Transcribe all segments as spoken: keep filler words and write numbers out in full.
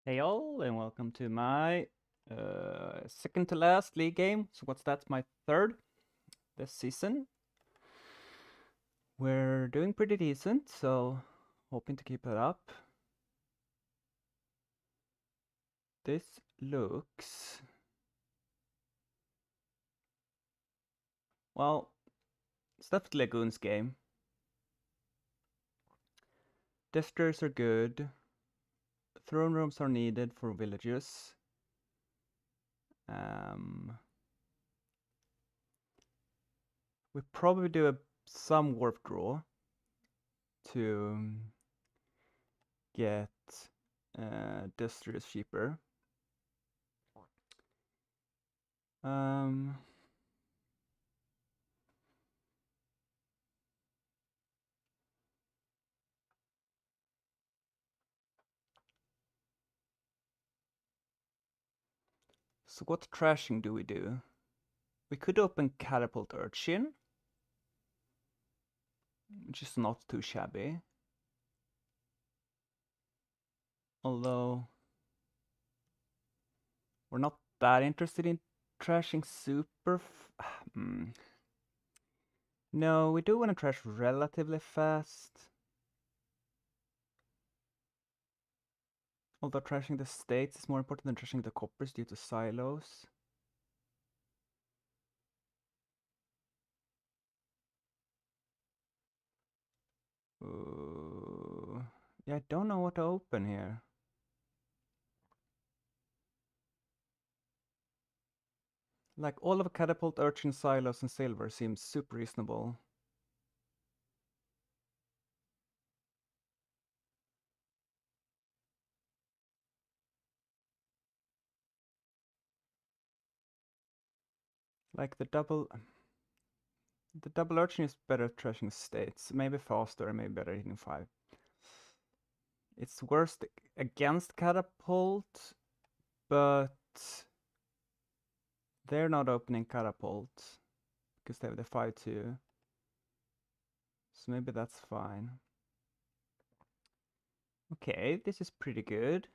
Hey all, and welcome to my uh, second to last league game. So what's that? My third this season. We're doing pretty decent, so hoping to keep it up. This looks... Well, it's definitely a Goons game. Defters are good. Throne rooms are needed for villages. Um, we probably do a, some warp draw to get uh, Desters cheaper. Um, so what trashing do we do? We could open Catapult Urchin, which is not too shabby. Although we're not that interested in trashing super. F mm. No, we do want to trash relatively fast. Although trashing the states is more important than trashing the coppers due to silos. Ooh. Yeah, I don't know what to open here. Like, all of Catapult, Urchin, Silos, and Silver seems super reasonable. Like, the double... The double Urchin is better at trashing states. Maybe faster, maybe better hitting five. It's worse against Catapult, but they're not opening Catapult because they have the five two. So maybe that's fine. Okay, this is pretty good.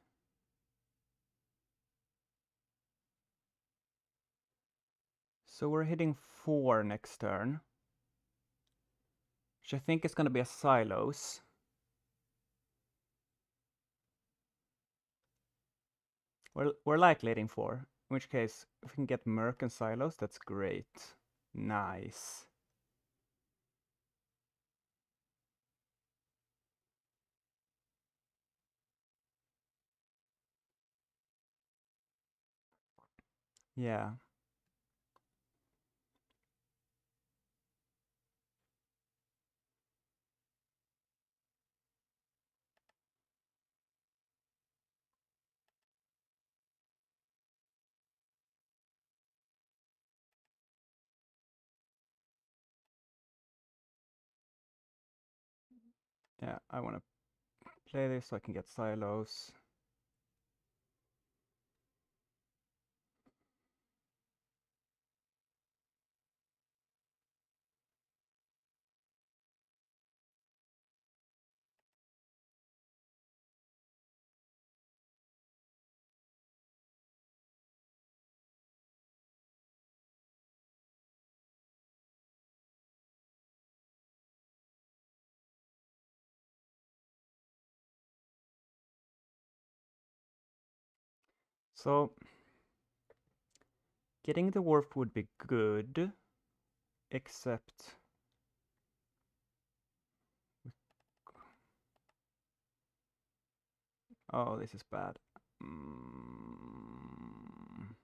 So we're hitting four next turn, which I think is going to be a Silos. We're, we're likely hitting four, in which case, if we can get Merc and Silos, that's great. Nice. Yeah. Yeah, I want to play this so I can get Silos. So, getting the Warp would be good, except... Oh, this is bad. Mm.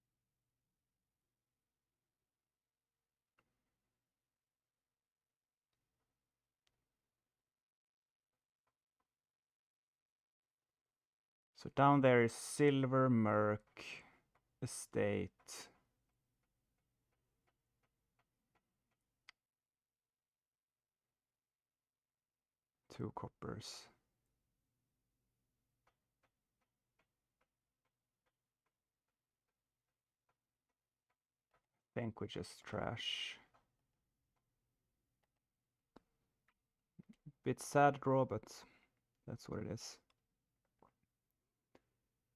So down there is Silver, Merc, Estate. Two coppers. Think we just trash. Bit sad draw, but that's what it is.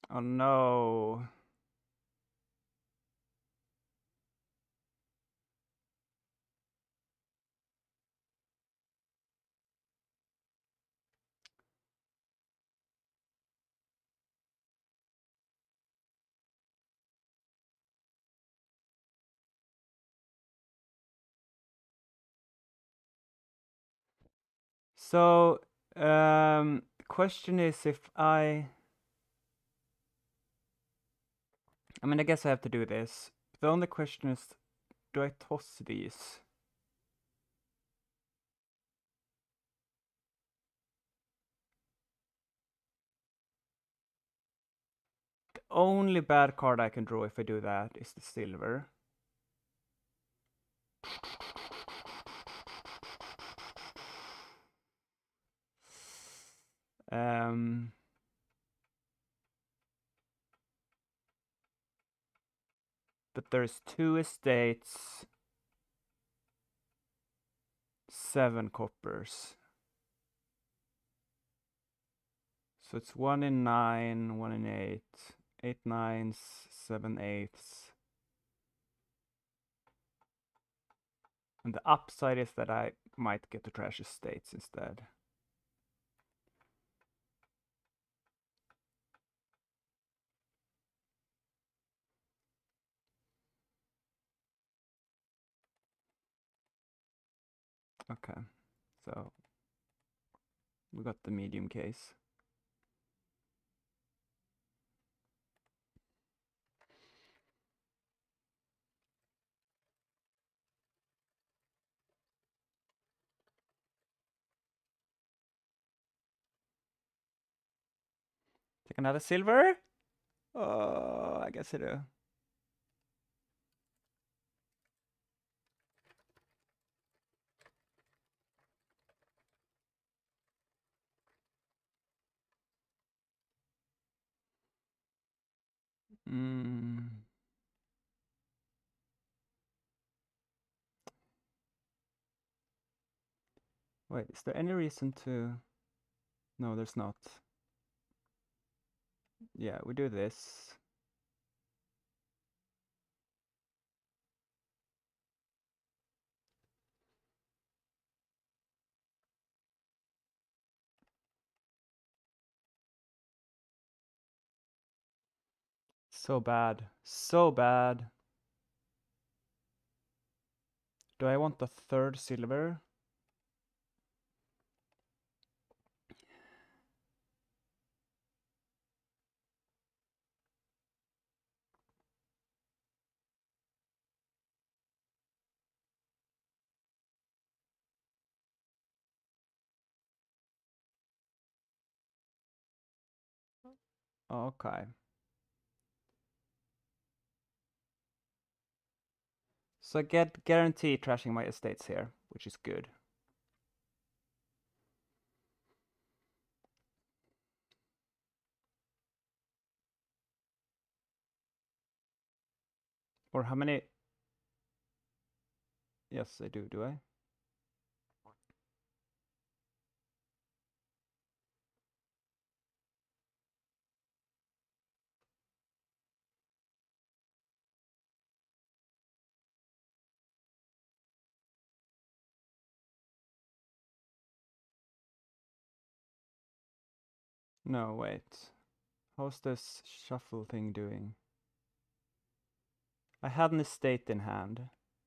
Oh no. So, um, question is if I... I mean, I guess I have to do this. The only question is, do I toss these? The only bad card I can draw if I do that is the silver. Um, but there's two estates, seven coppers. So it's one in nine, one in eight, eight nines, seven eighths. And the upside is that I might get to trash estates instead. Okay, so we got the medium case. Take another silver? Oh, I guess I do. Mm. Wait, is there any reason to... No, there's not. Yeah, we do this. So bad. So bad. Do I want the third silver? Okay. So I get guaranteed trashing my estates here, which is good. Or how many? Yes, I do. Do I? No, wait. How's this shuffle thing doing? I had an estate in hand.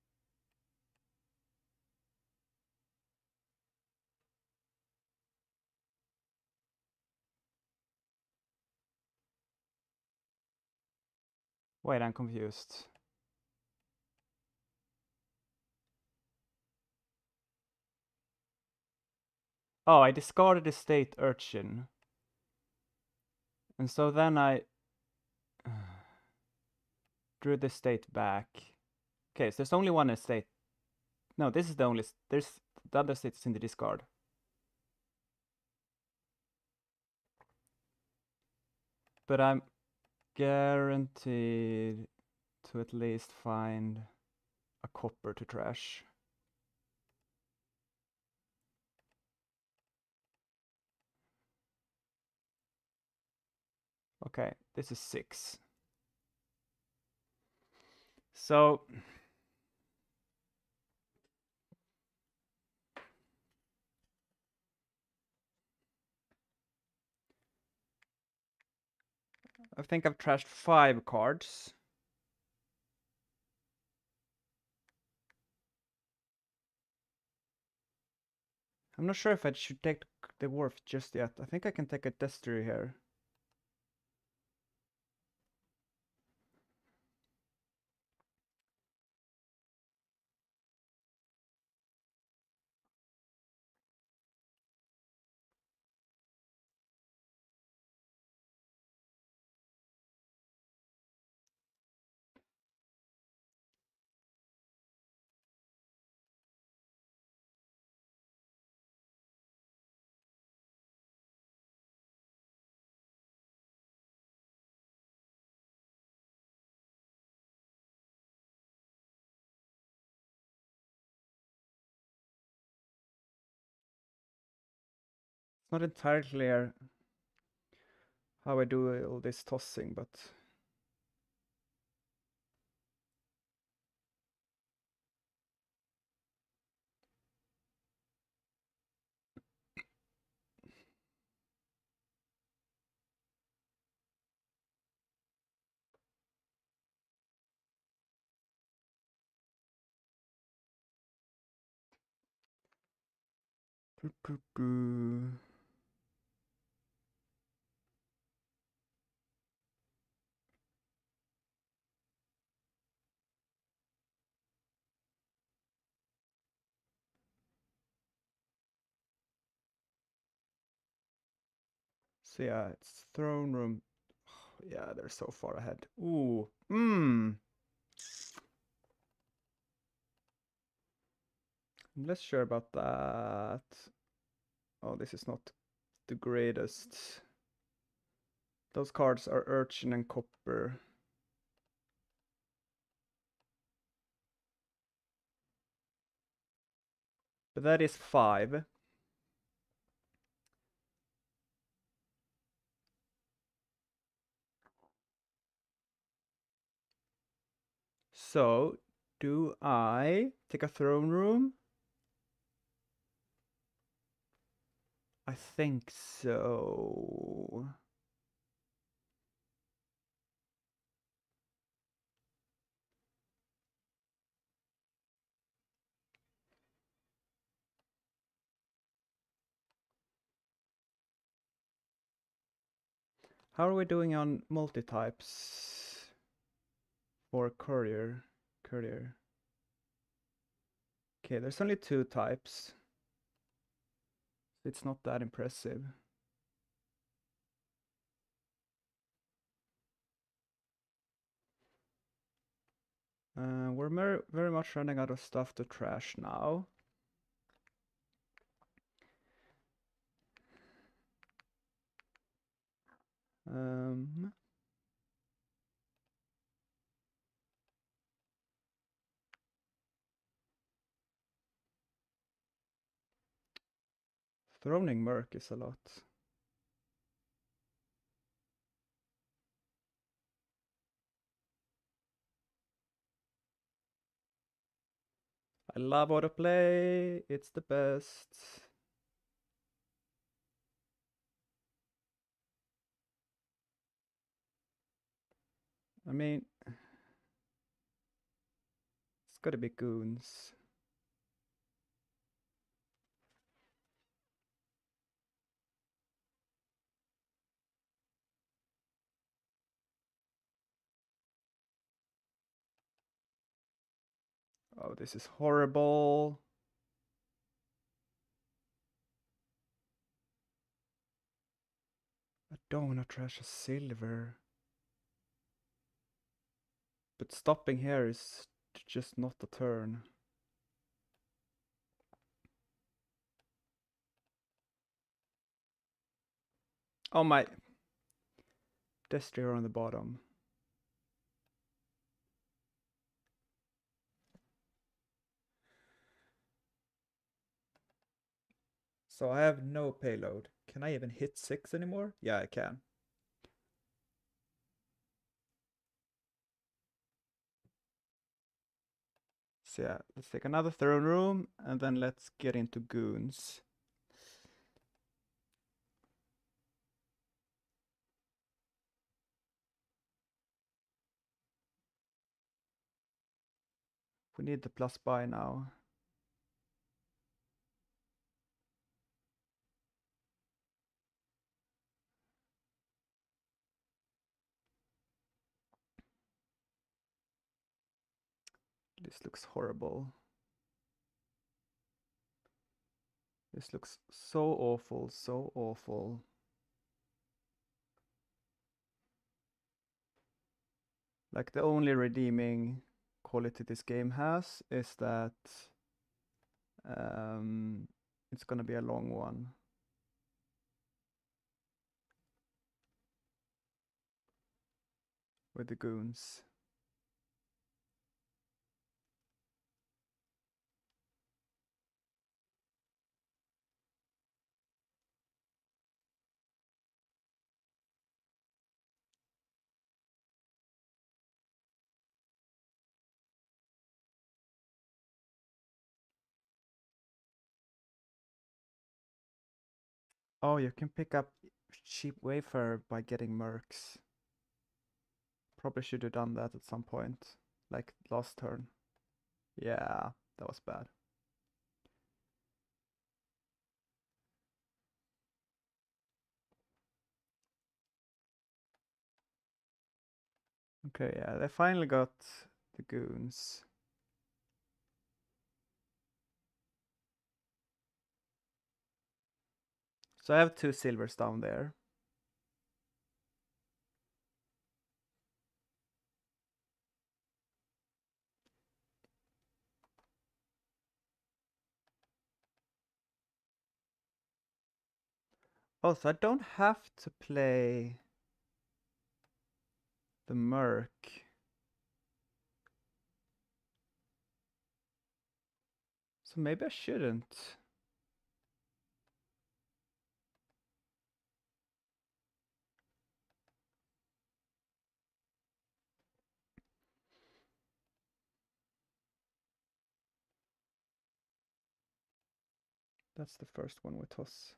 Wait, I'm confused. Oh, I discarded estate urchin. And so then I drew the estate back. Okay, so there's only one estate. No, this is the only... There's the other estate is in the discard. But I'm guaranteed to at least find a copper to trash. Okay, This is six. So I think I've trashed five cards. I'm not sure if I should take the Wharf just yet. I think I can take a Destry here. It's not entirely clear how I do all this tossing, but so yeah, it's throne room. Yeah, they're so far ahead. Ooh, mmm. I'm less sure about that. Oh, this is not the greatest. Those cards are Urchin and Copper. But that is five. So, do I take a throne room? I think so. How are we doing on multi-types for courier? Courier. Okay, there's only two types. It's not that impressive. Uh, we're mer- very much running out of stuff to trash now. Um, Throning Merc is a lot. I love autoplay. It's the best. I mean, it's gotta be goons. Oh, this is horrible. I don't wanna trash a silver. But stopping here is just not a turn. Oh my. Destry on the bottom. So I have no payload. Can I even hit six anymore? Yeah, I can. So yeah, let's take another throne room and then let's get into goons. We need the plus buy now. This looks horrible. This looks so awful, so awful. Like the only redeeming quality this game has is that um, it's gonna be a long one. With the goons. Oh, you can pick up cheap Wayfarer by getting mercs. Probably should have done that at some point, like last turn. Yeah, that was bad. Okay, yeah, they finally got the goons. So I have two silvers down there. Oh, so I don't have to play the merc. So maybe I shouldn't. That's the first one we toss.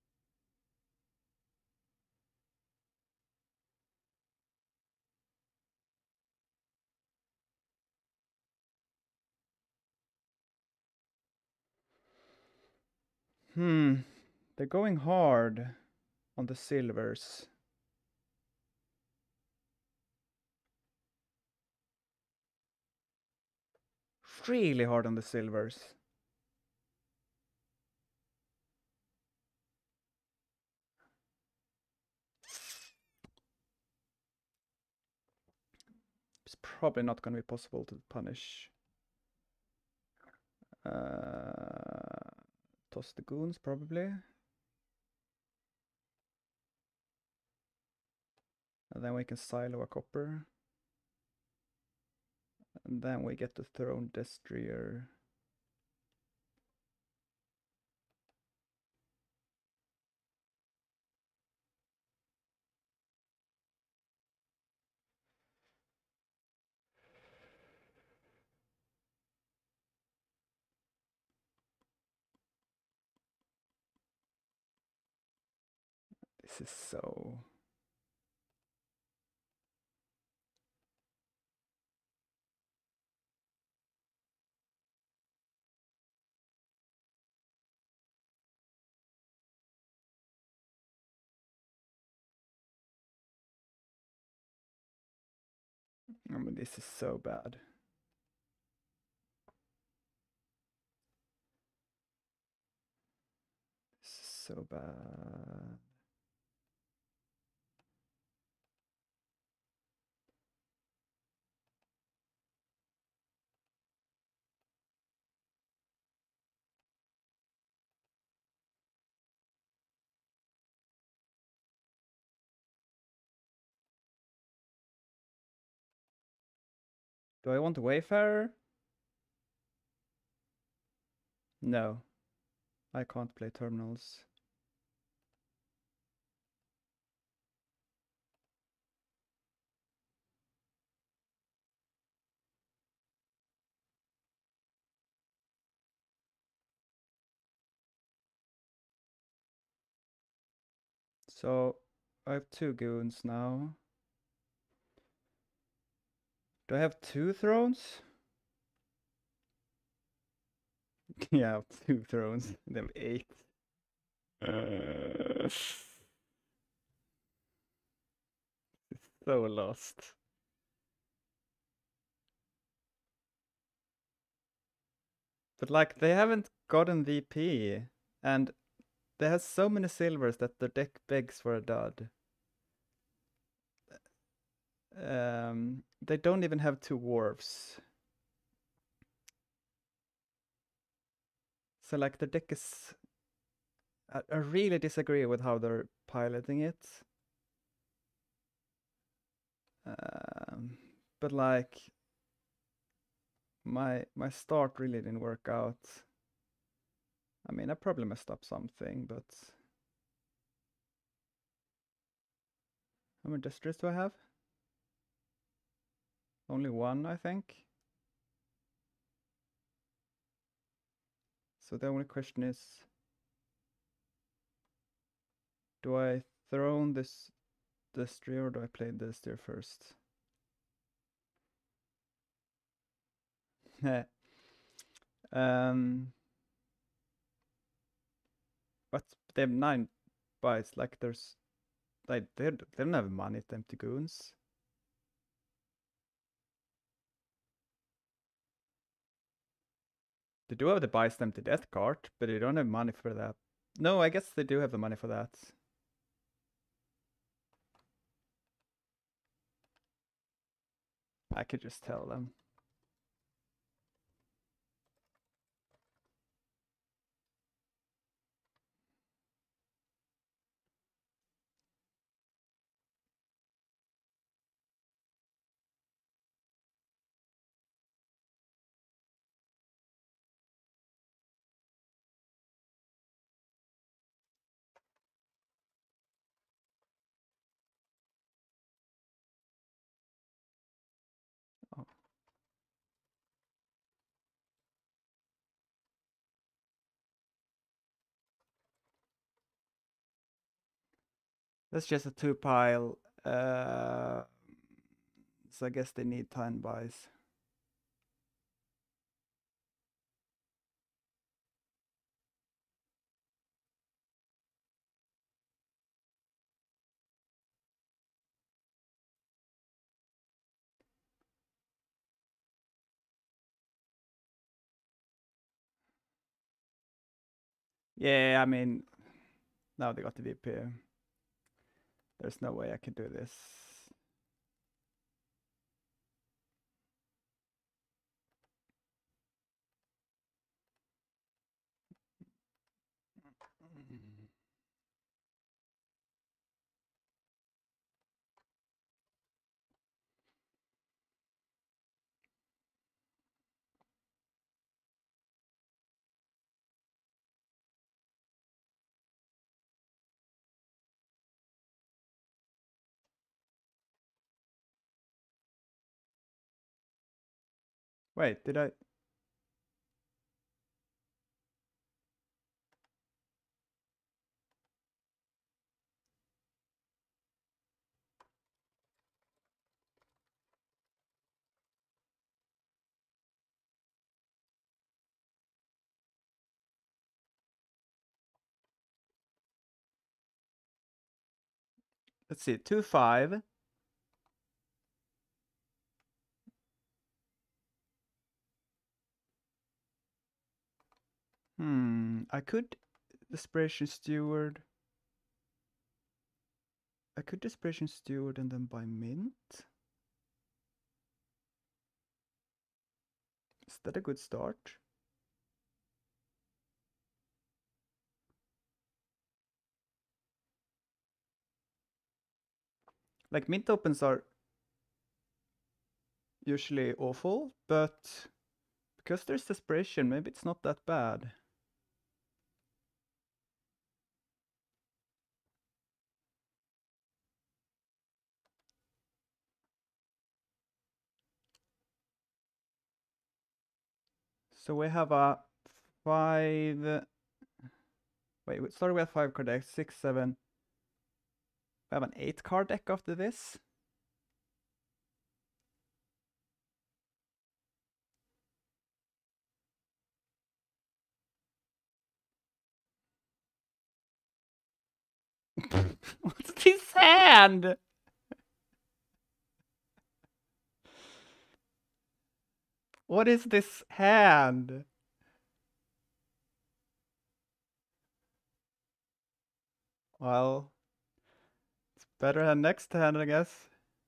Hmm, they're going hard on the silvers. Really hard on the silvers. It's probably not going to be possible to punish. Uh, toss the goons, probably. And then we can silo a copper. And then we get the Throne Destroyer. This is so... I mean, this is so bad. This is so bad. Do I want a Wayfarer? No. I can't play terminals. So I have two goons now. Do I have two thrones? Yeah, two thrones. They have eight. Uh, so lost. But like they haven't gotten V P, and they have so many silvers that the deck begs for a dud. Um, they don't even have two wharfs. So like the deck is, I, I really disagree with how they're piloting it. Um, but like my my start really didn't work out. I mean, I probably messed up something, but how many districts do I have? Only one, I think. So the only question is, do I throne this this steer or do I play this steer first? um, but they have nine buys. Like there's, like they they don't have money. It's empty goons. They do have the buys them to death card, but they don't have money for that. No, I guess they do have the money for that. I could just tell them. Oh. That's just a two pile. Uh, so I guess they need ten buys. Yeah, I mean, now they got the V P. There's no way I could do this. Wait, did I? Let's see, two five. Hmm, I could Desperation Steward. I could Desperation Steward and then buy Mint. Is that a good start? Like Mint opens are usually awful, but because there's Desperation, maybe it's not that bad. So we have a five. Wait, sorry, we have five card decks. Six, seven, We have an eight card deck after this. What's this hand? What is this hand? Well, it's better than next hand, I guess.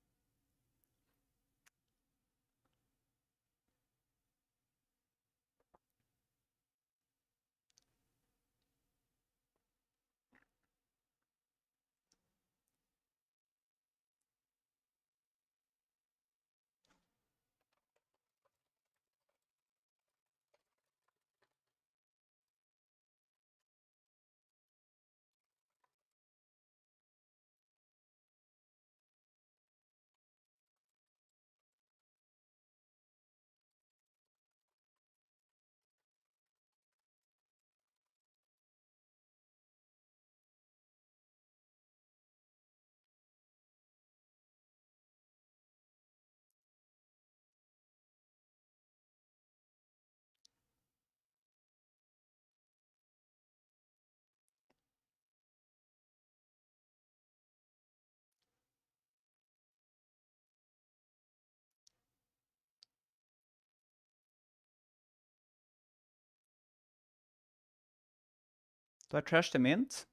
Do I trash the mint?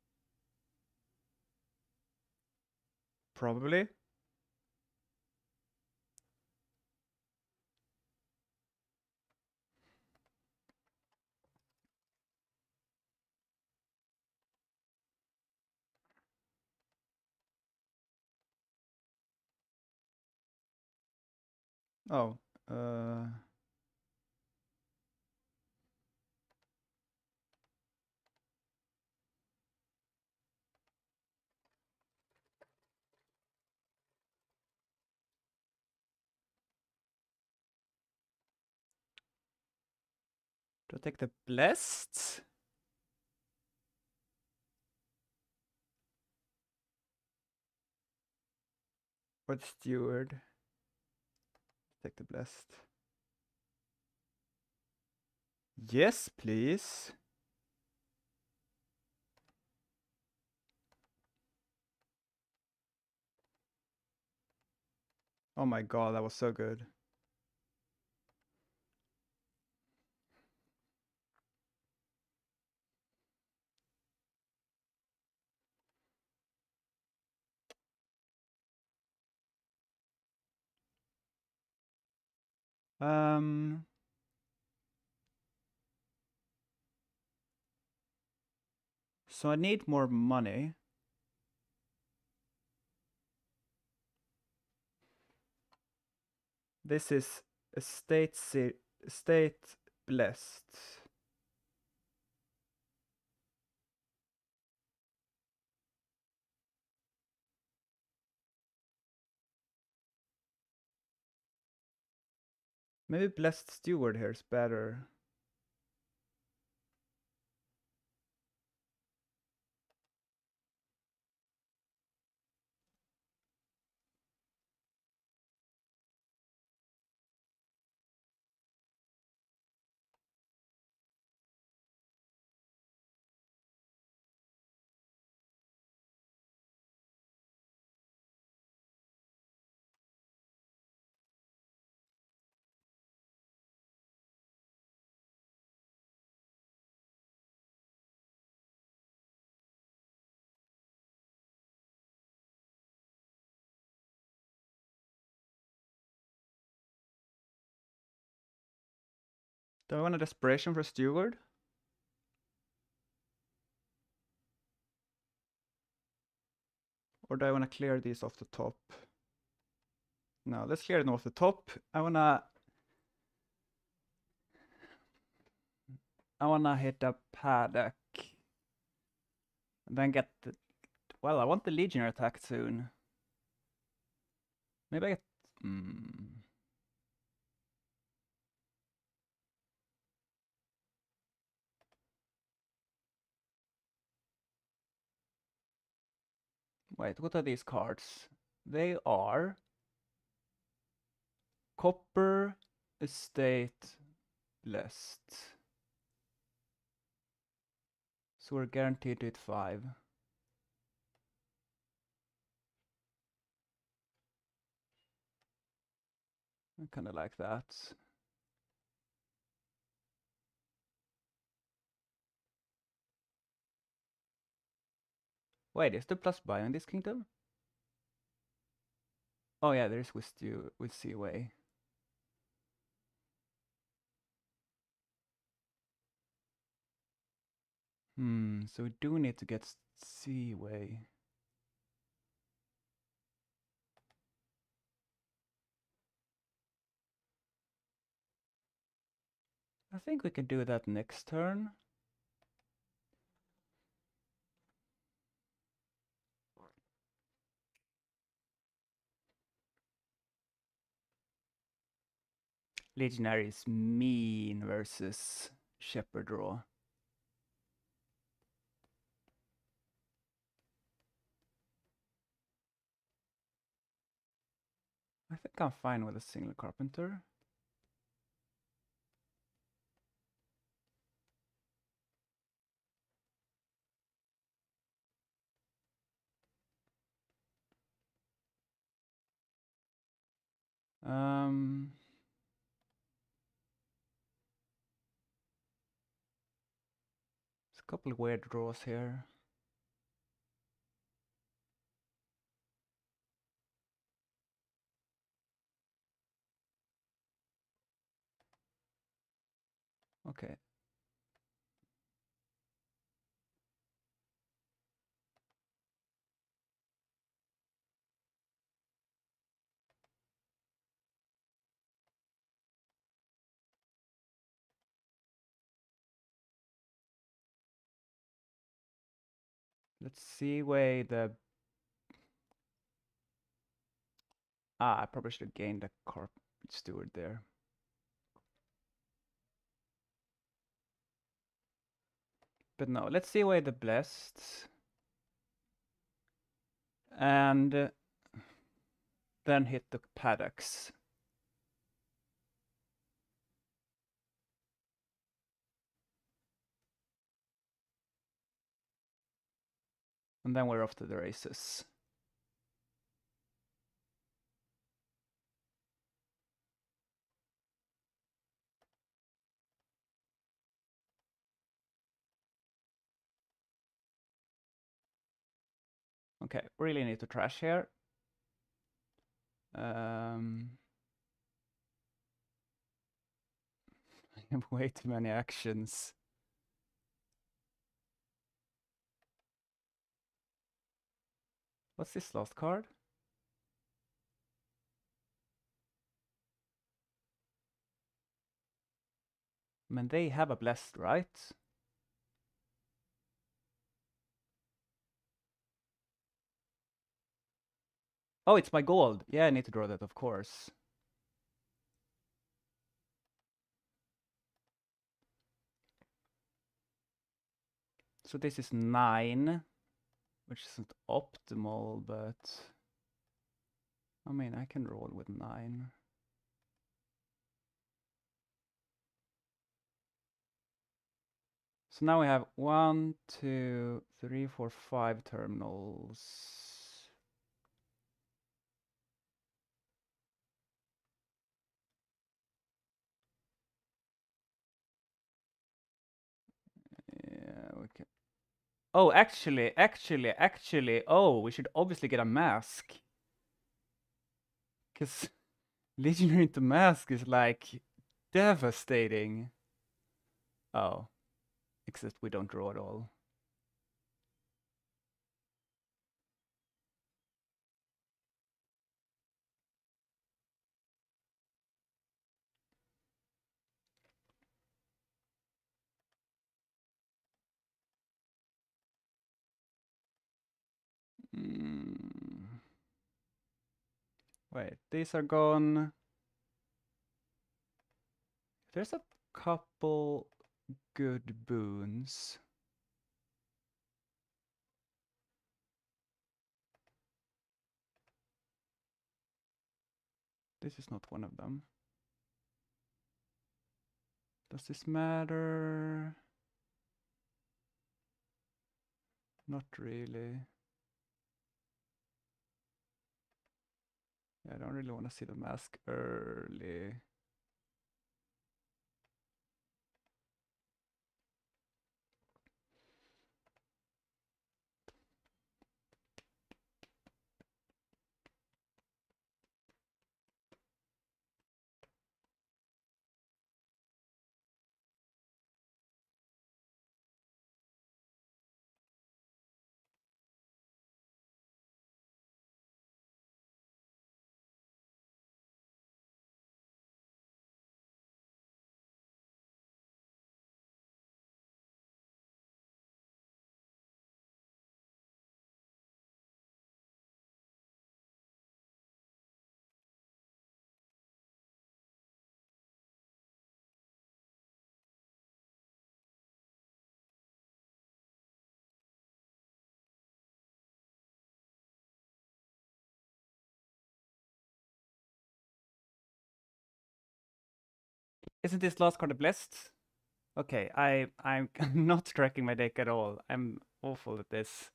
Probably. Oh, uh... Do I take the blessed? Or the steward? Take the blessed. Yes, please. Oh my god, that was so good. Um... So I need more money. This is estate estate blessed. Maybe blessed steward here is better. Do I want a desperation for steward? Or do I want to clear these off the top? No, let's clear them off the top. I wanna... I wanna hit a paddock. And then get the... Well, I want the Legionnaire attack soon. Maybe I get... Mm. Wait, what are these cards? They are Copper, Estate, Blessed. So we're guaranteed to hit five. I kind of like that. Wait, is there plus bio in this kingdom? Oh yeah, there's with you with Seaway. Hmm, so we do need to get Seaway. I think we can do that next turn. Legionary is mean versus Shepherd Draw. I think I'm fine with a single Carpenter. Um, there's a couple of weird draws here. Okay. Let's see where the... Ah, I probably should have gained a Carp Steward there. But no, let's see where the Blessed. And uh, then hit the Paddocks. And then we're off to the races. Okay, really need to trash here. Um, I have way too many actions. What's this last card? I mean, they have a Blessed, right? Oh, it's my gold. Yeah, I need to draw that, of course. So this is nine, which isn't optimal, but I mean, I can roll with nine. So now we have one, two, three, four, five terminals. Yeah, we can. Oh, actually, actually, actually, oh, we should obviously get a mask. Because Legionary into mask is like devastating. Oh, except we don't draw at all. Mm. Wait, these are gone. There's a couple good boons. This is not one of them. Does this matter? Not really. Yeah, I don't really want to see the mask early. Isn't this last card a blessed? Okay, I I'm not tracking my deck at all. I'm awful at this.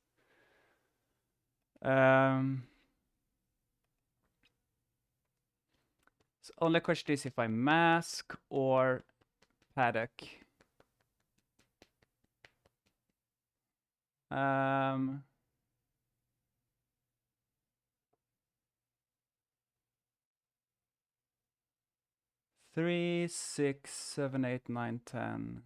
Um, so only question is if I mask or paddock. Um, three, six, seven, eight, nine, ten.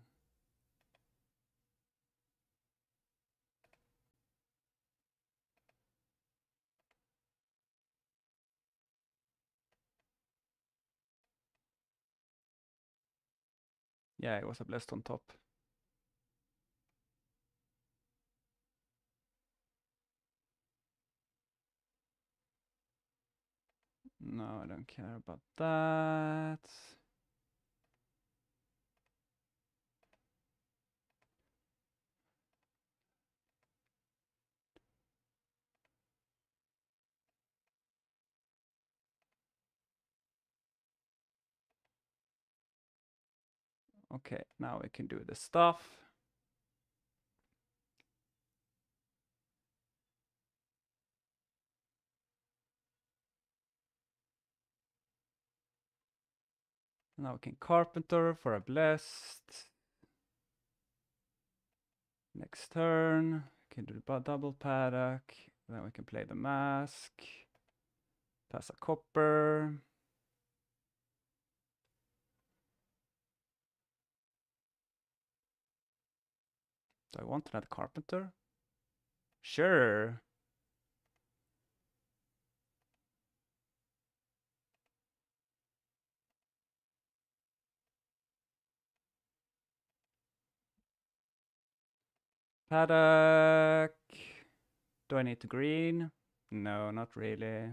Yeah, it was a blessed on top. No, I don't care about that. Okay, now we can do the stuff. Now we can carpenter for a blessed. Next turn, we can do the double paddock. Then we can play the mask. Pass a copper. Do I want another carpenter? Sure. Paddock. Do I need to green? No, not really.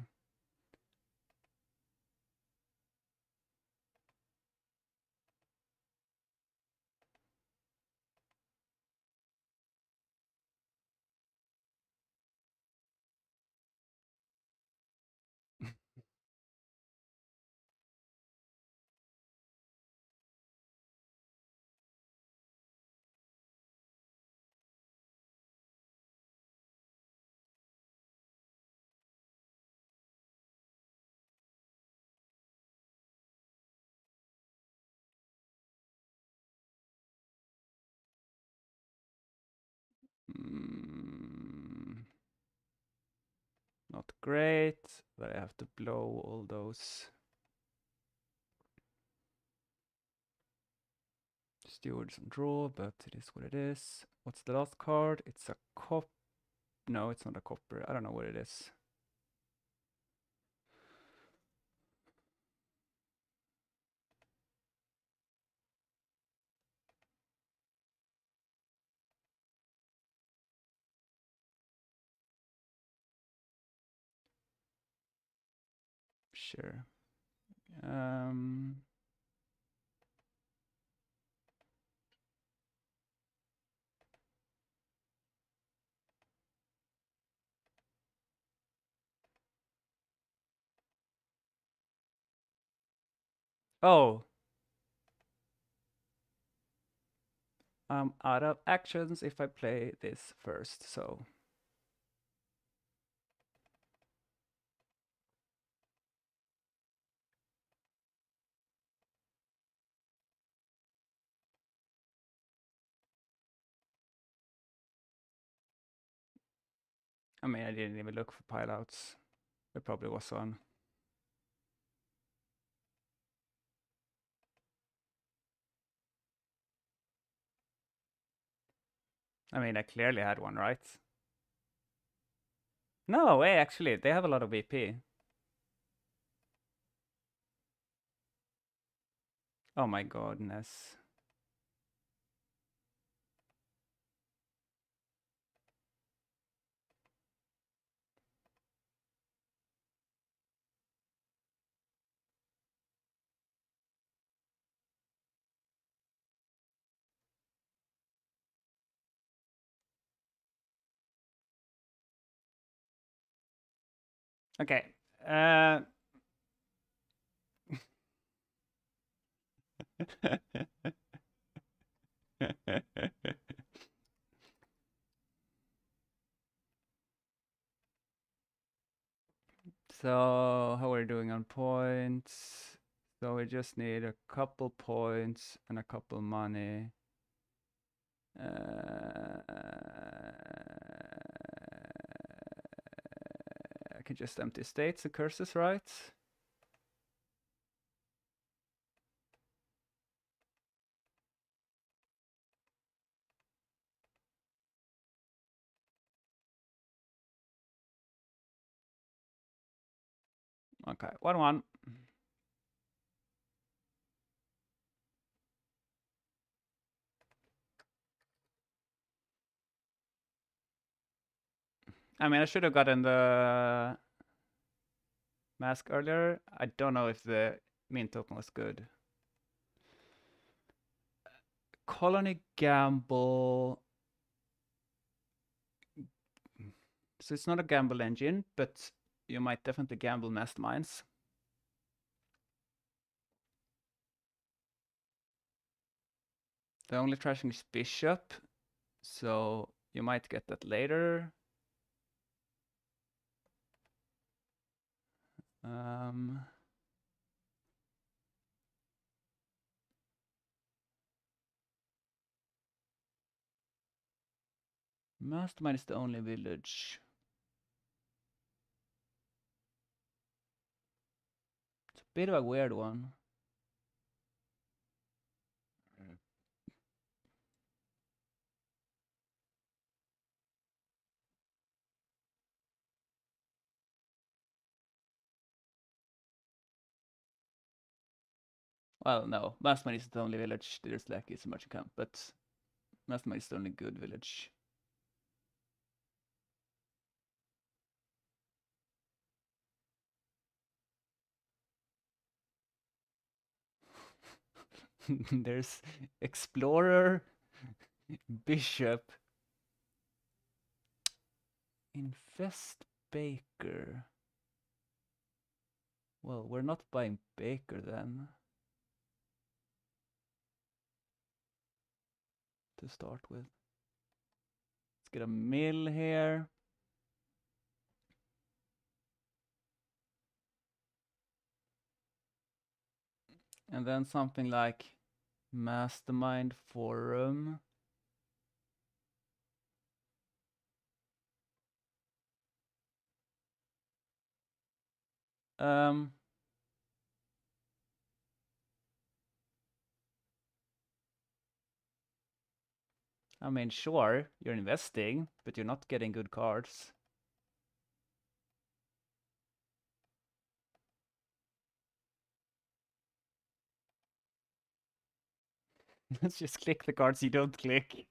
Mm, not great, but I have to blow all those. Stewards and draw, but it is what it is. What's the last card? It's a cop. No, it's not a copper. I don't know what it is. Sure. Um, Oh. I'm out of actions if I play this first, so. I mean, I didn't even look for pilouts. There probably was one. I mean, I clearly had one, right? No way, actually, they have a lot of V P. Oh my goodness. Okay. Uh... So, how are we doing on points? So we just need a couple points and a couple money. Uh, I can just empty states and curses, right? Okay, one one. I mean, I should have gotten the mask earlier. I don't know if the mint token was good. Colony gamble. So it's not a gamble engine, but you might definitely gamble masterminds. The only trashing is bishop, so you might get that later. Um, Mastermind is the only village. It's a bit of a weird one. Well, no, Mastermind is the only village. There's like it's a merchant camp, but Mastermind is the only good village. There's Explorer, Bishop, Infest Baker. Well, we're not buying Baker then. To start with. Let's get a mill here. And then something like Mastermind Forum. Um, I mean, sure, you're investing, but you're not getting good cards. Let's just click the cards you don't click.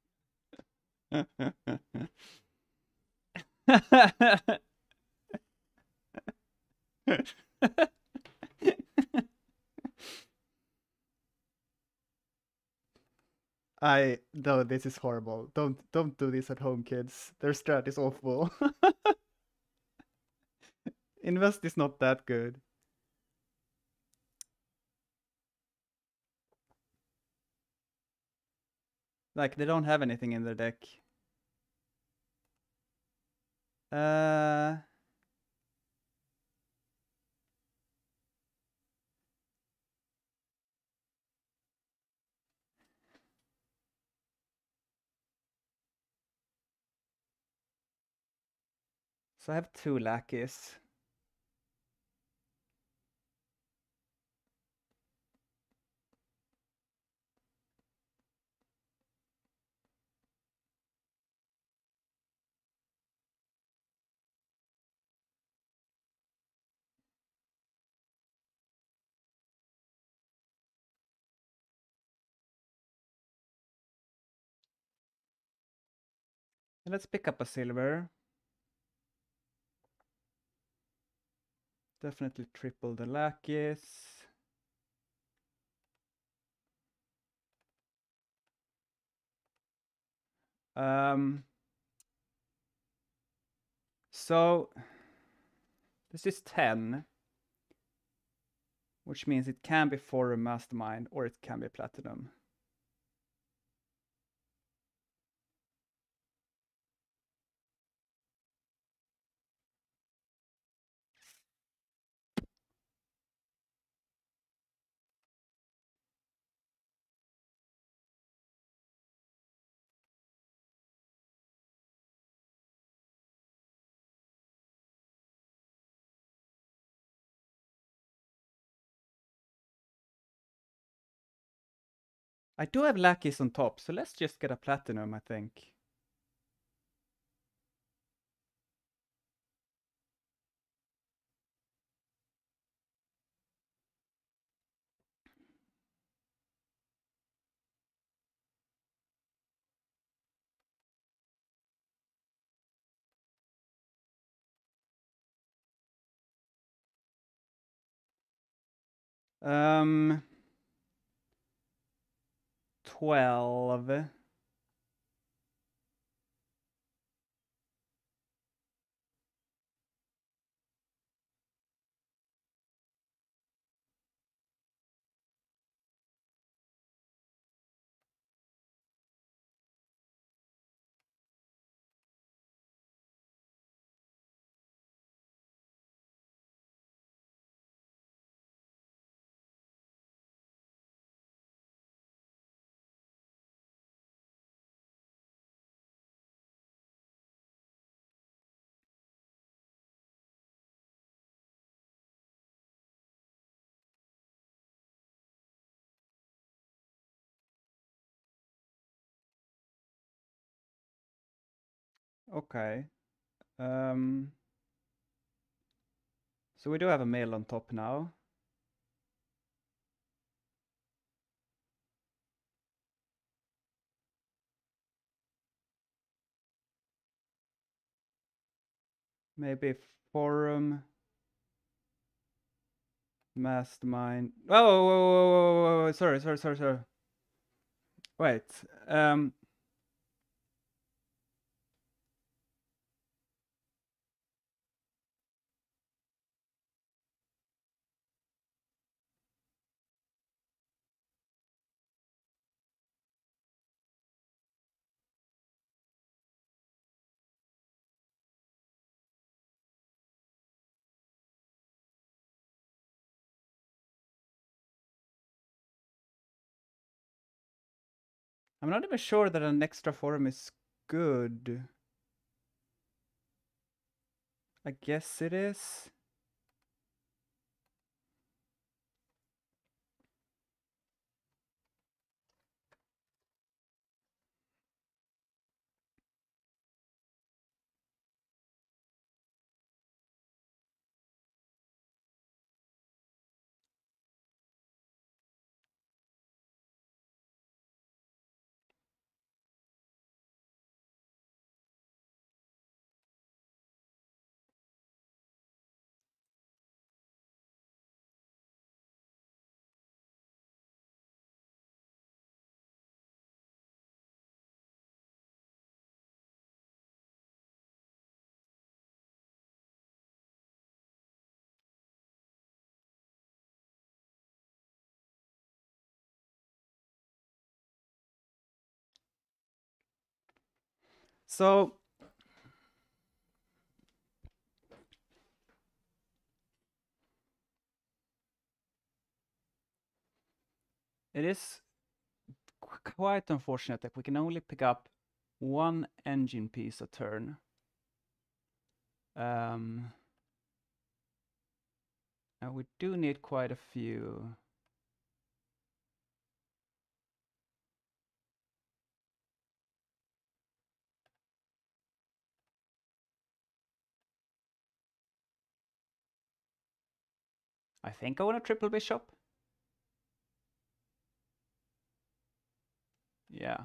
I no, this is horrible. Don't don't do this at home, kids. Their strat is awful. Invest is not that good. Like, they don't have anything in their deck. Uh... So I have two lackeys. Let's pick up a silver. Definitely triple the lackeys. Um, so this is ten, which means it can be Forum Mastermind or it can be Platinum. I do have lackeys on top, so let's just get a Platinum, I think. Um, twelve. Okay. Um, so we do have a male on top now. Maybe Forum Mastermind. Oh, whoa, whoa, whoa, whoa, whoa, sorry, sorry, sorry, sorry. Wait. Um, I'm not even sure that an extra Forum is good. I guess it is. So it is qu- quite unfortunate that we can only pick up one engine piece a turn. Um, and we do need quite a few. I think I want a triple bishop. Yeah.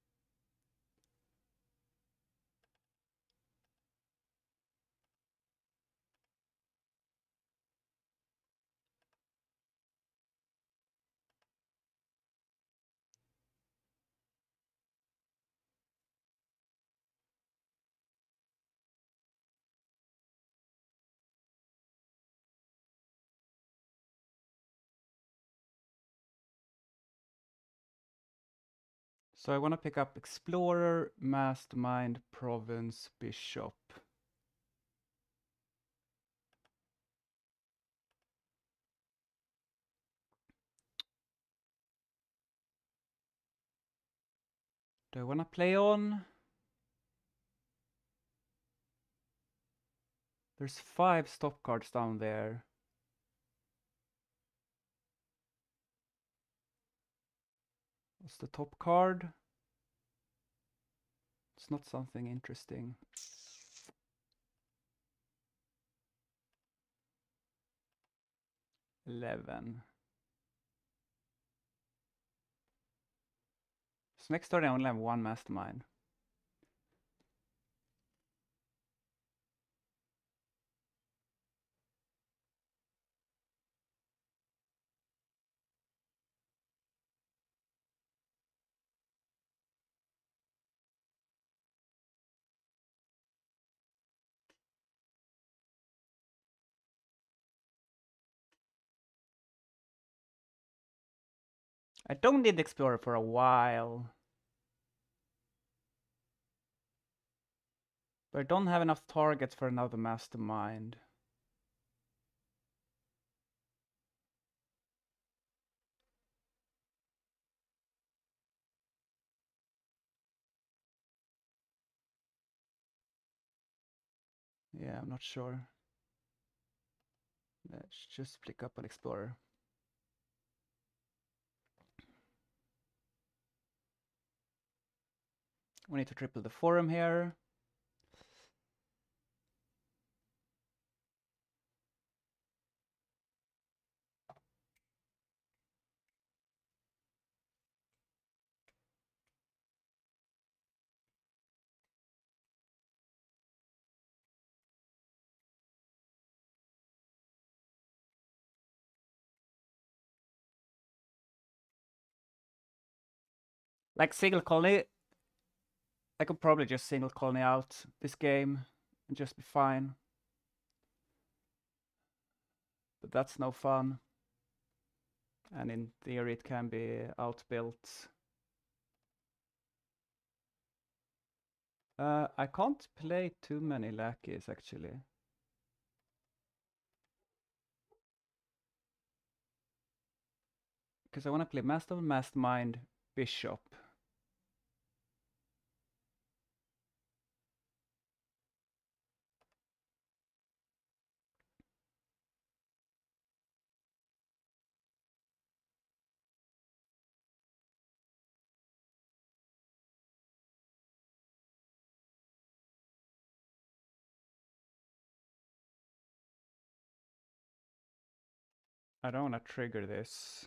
So I want to pick up Explorer, Mastermind, Province, Bishop. Do I want to play on? There's five stop cards down there. What's the top card? It's not something interesting. eleven. So next turn I only have one Mastermind. I don't need the Explorer for a while. But I don't have enough targets for another Mastermind. Yeah, I'm not sure. Let's just pick up an Explorer. We need to triple the forum here. Like single colony, I could probably just single colony out this game and just be fine. But that's no fun. And in theory it can be outbuilt. Uh, I can't play too many lackeys actually. Because I want to play Master, Mastermind, Bishop. I don't want to trigger this.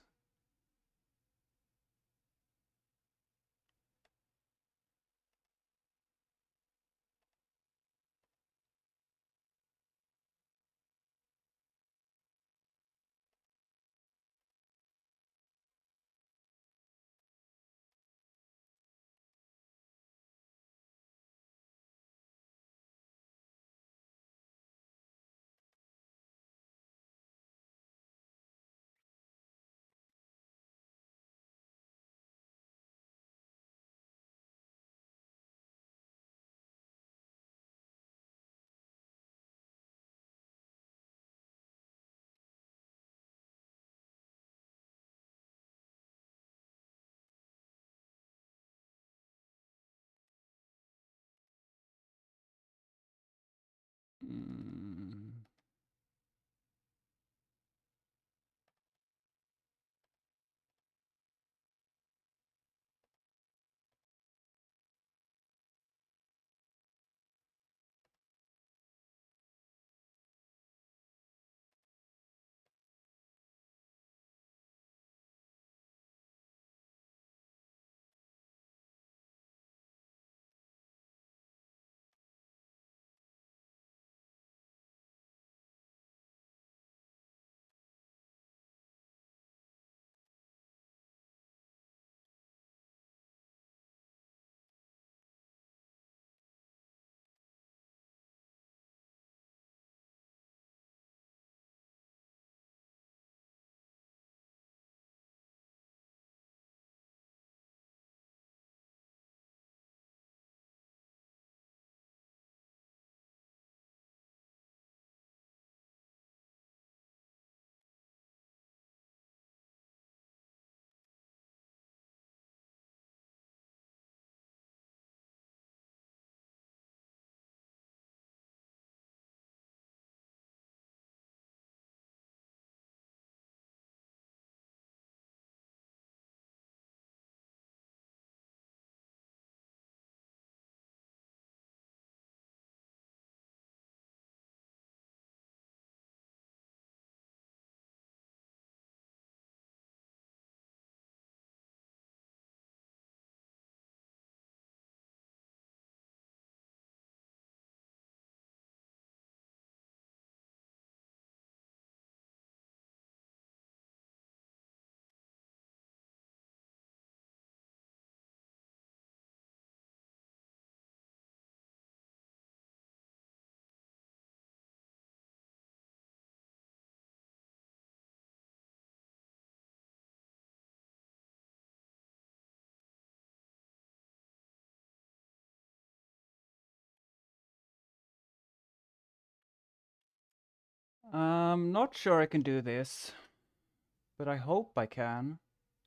I'm not sure I can do this, but I hope I can.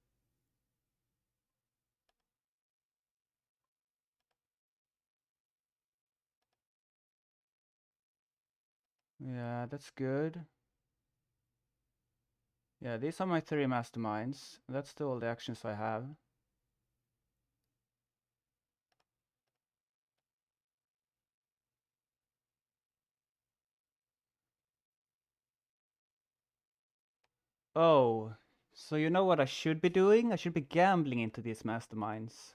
Yeah, that's good. Yeah, these are my three masterminds. That's still all the actions I have. Oh, so you know what I should be doing? I should be gambling into these masterminds.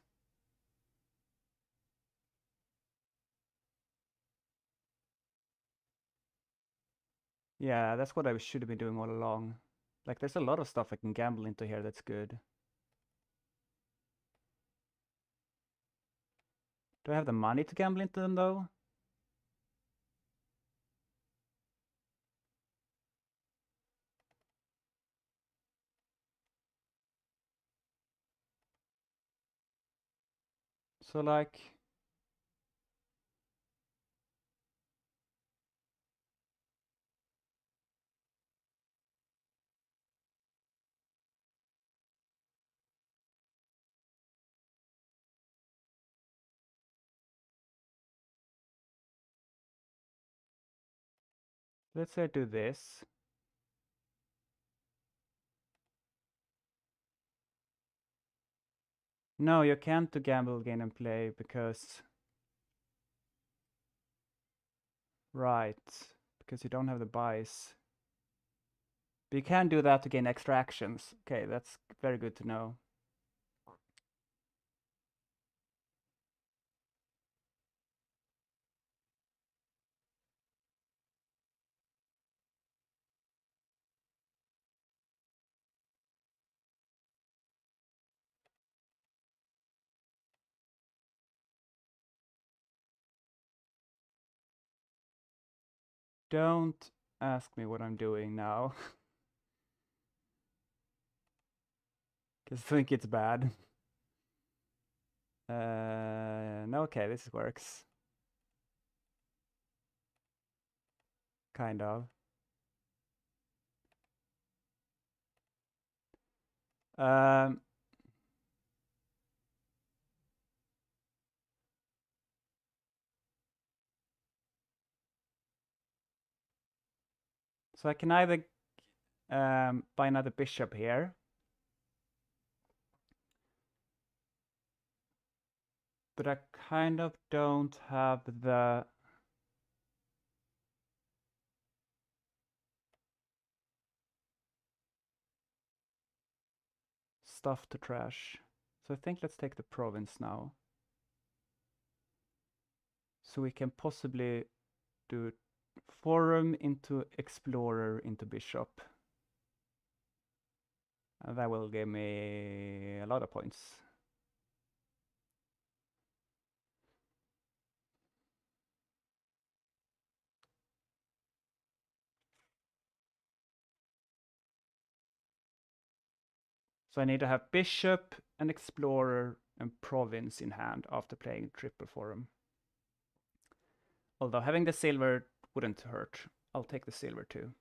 Yeah, that's what I should have been doing all along. Like, there's a lot of stuff I can gamble into here that's good. Do I have the money to gamble into them, though? So, like... Let's say I do this. No, you can't do gamble, gain, and play because... Right, because you don't have the buys. But you can do that to gain extra actions. Okay, that's very good to know. Don't ask me what I'm doing now. Because I think it's bad. Uh, no, okay, this works. Kind of. Um, so I can either um, buy another bishop here. But I kind of don't have the... stuff to trash. So I think let's take the province now. So we can possibly do forum into explorer into bishop. And that will give me a lot of points. So I need to have bishop and explorer and province in hand after playing triple forum. Although having the silver wouldn't hurt. I'll take the silver too.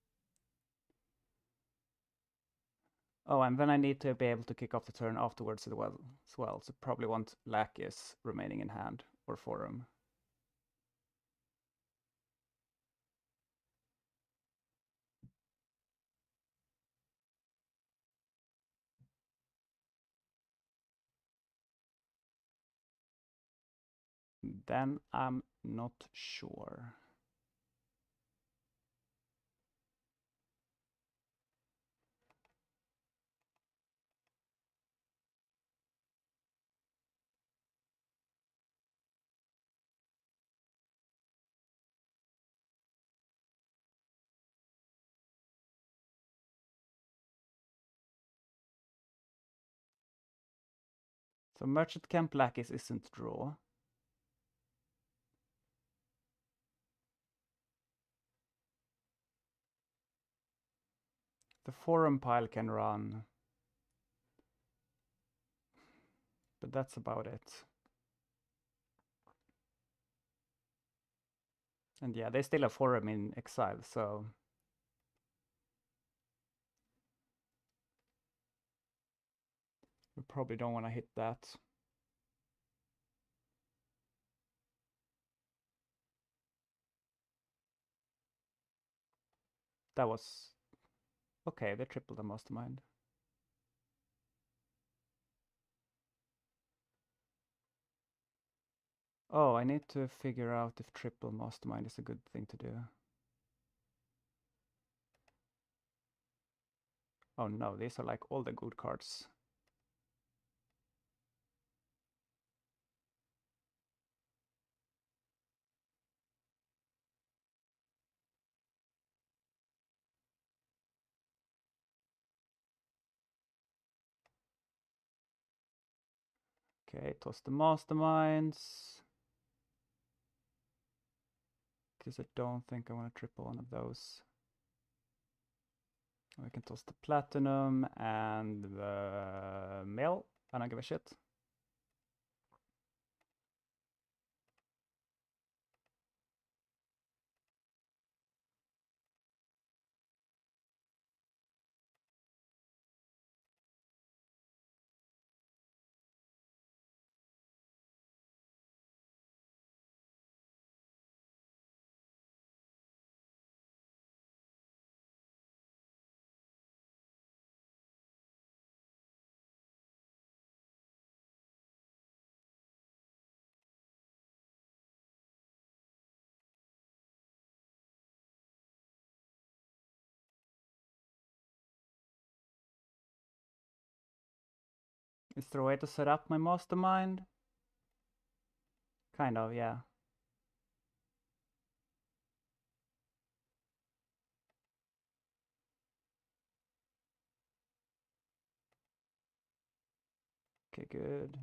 Oh, and then I need to be able to kick off the turn afterwards as well. As well. So probably want lackeys remaining in hand or forum. Then I'm not sure. So Merchant Camp lackeys isn't draw. The forum pile can run. But that's about it. And yeah, they still have forum in exile, so probably don't want to hit that. That was... Okay, they tripled the mastermind. Oh, I need to figure out if triple mastermind is a good thing to do. Oh no, these are like all the good cards. Okay, toss the masterminds. Because I don't think I want to triple one of those. We can toss the platinum and the mill. I don't give a shit. Is there a way to set up my mastermind? Kind of, yeah. Okay, good.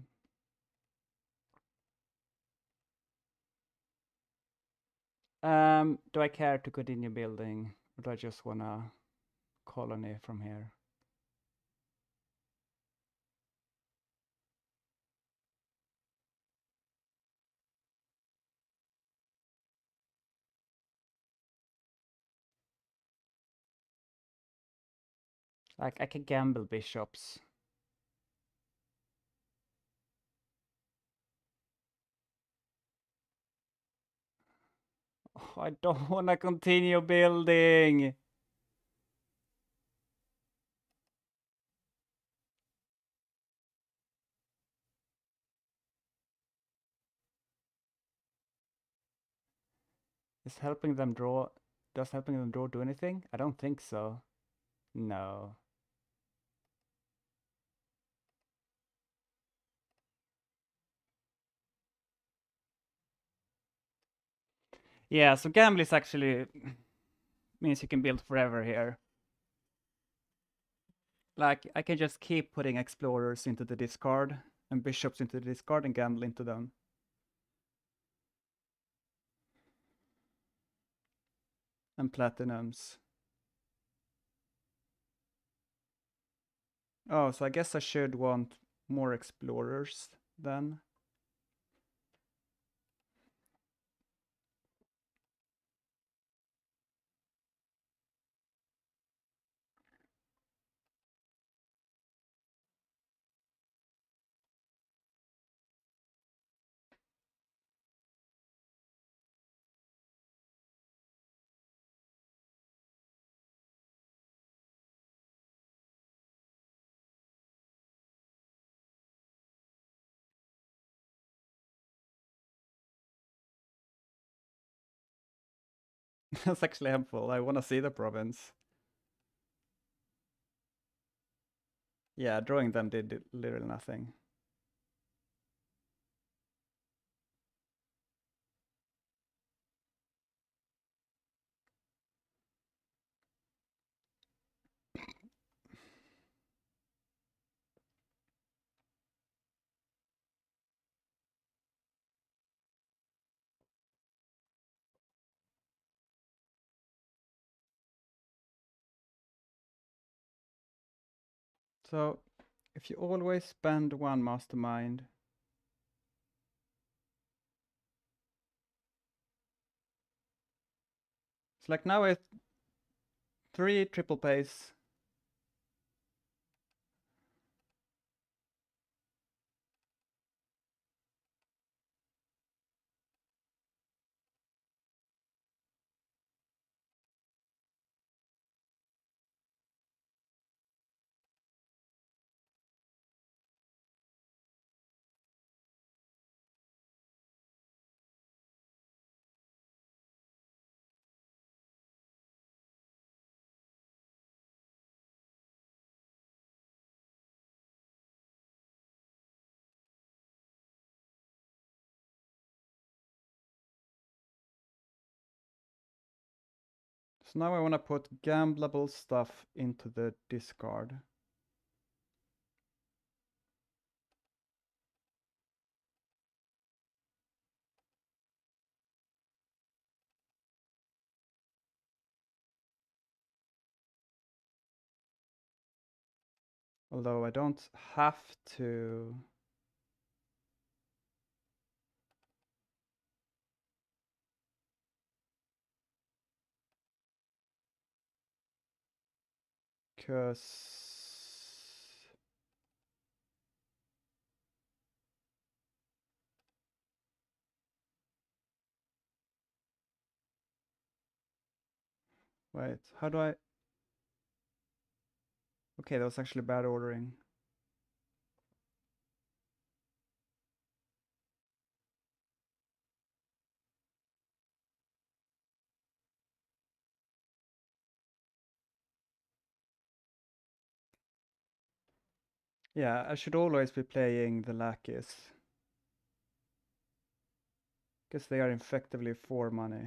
Um, do I care to continue building, or do I just want a colony from here? Like, I can gamble bishops. Oh, I don't want to continue building. Is helping them draw... Does helping them draw do anything? I don't think so. No. Yeah, so gamble is actually... means you can build forever here. Like, I can just keep putting explorers into the discard and bishops into the discard and gamble into them. And platinums. Oh, so I guess I should want more explorers then. That's actually helpful. I want to see the province. Yeah, drawing them did literally nothing. So, if you always spend one mastermind, it's like now with three triple pays. So now I want to put gamblable stuff into the discard. Although I don't have to. Because wait, how do I? Okay, that was actually bad ordering. Yeah, I should always be playing the lackeys. Because they are effectively four money.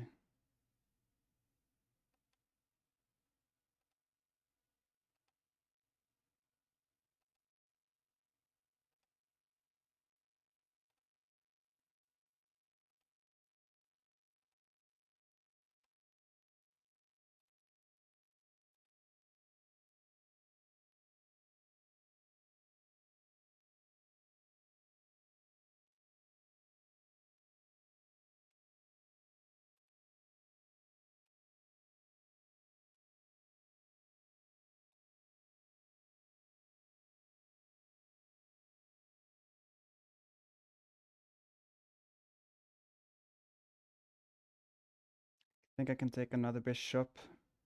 I think I can take another bishop.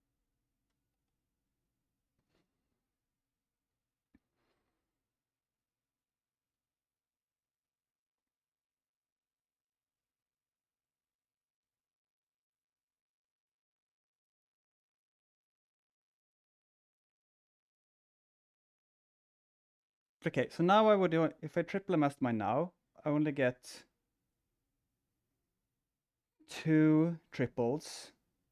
Okay, so now I would do, if I triple a mastermind now, I only get two triples.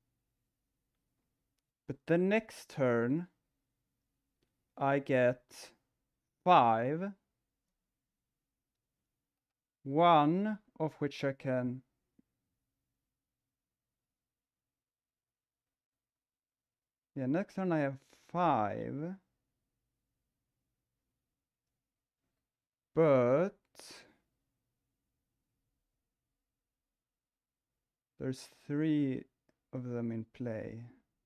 But the next turn, I get five. One of which I can. Yeah, next turn I have five. But there's three of them in play.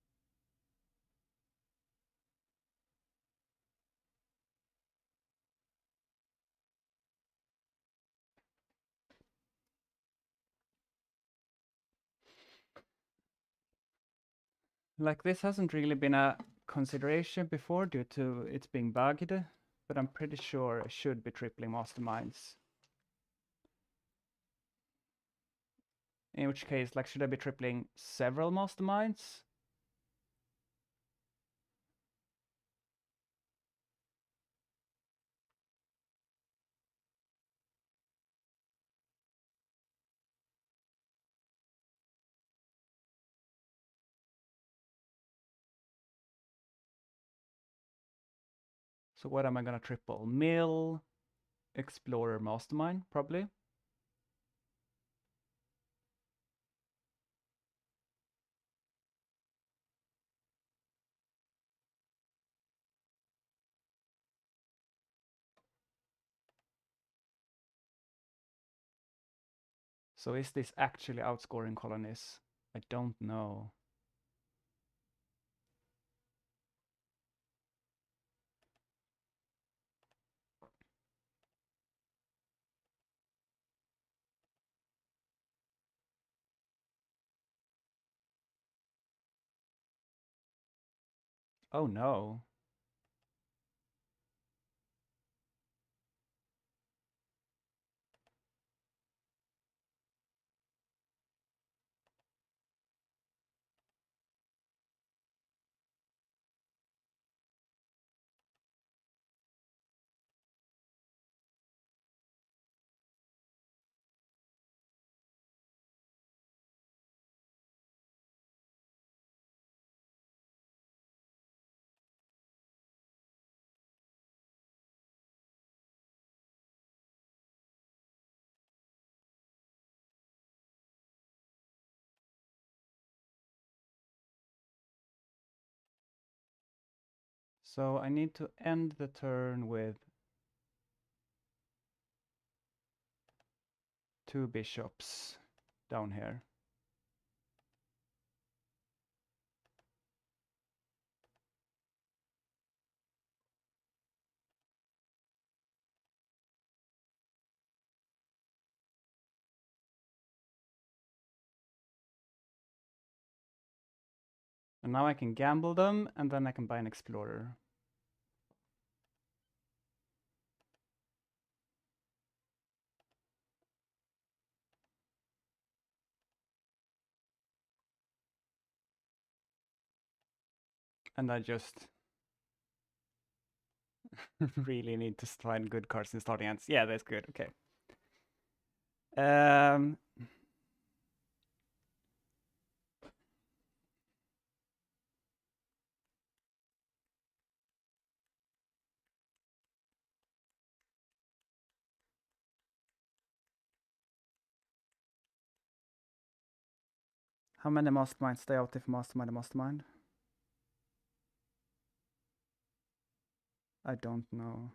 Like, this hasn't really been a consideration before due to it being bugged, but I'm pretty sure I should be tripling masterminds. In which case, like, should I be tripling several masterminds? So what am I gonna triple? Mill, Explorer, Mastermind, probably. So is this actually outscoring colonies? I don't know. Oh no. So I need to end the turn with two bishops down here. And now I can gamble them, and then I can buy an explorer. And I just really need to find good cards in starting hands. Yeah, that's good. Okay. Um, how many masterminds stay out if mastermind a mastermind? I don't know.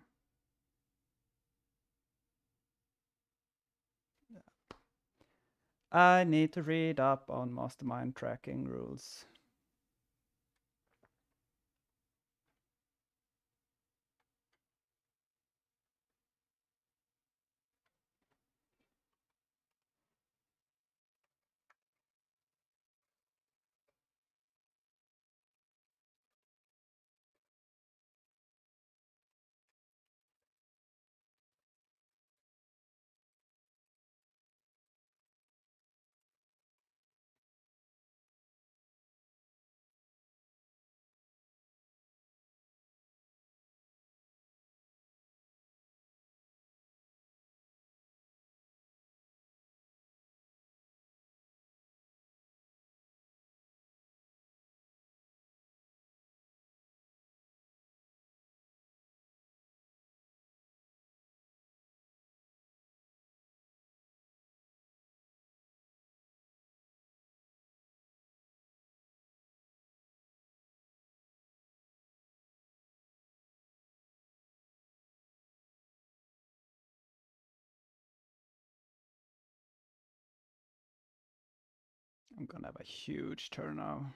I need to read up on mastermind tracking rules. I'm gonna have a huge turn now.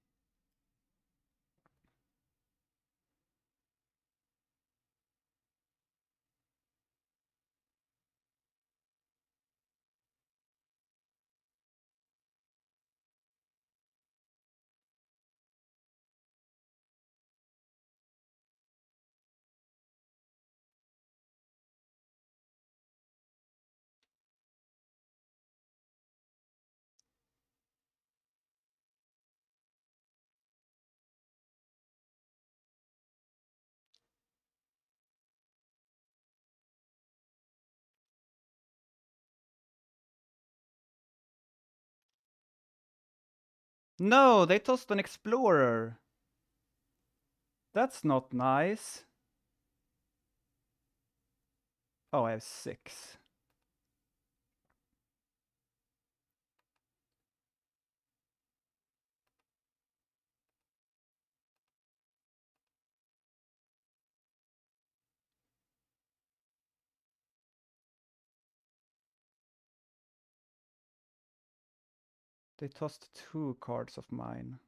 No, they tossed an explorer. That's not nice. Oh, I have six. They tossed two cards of mine.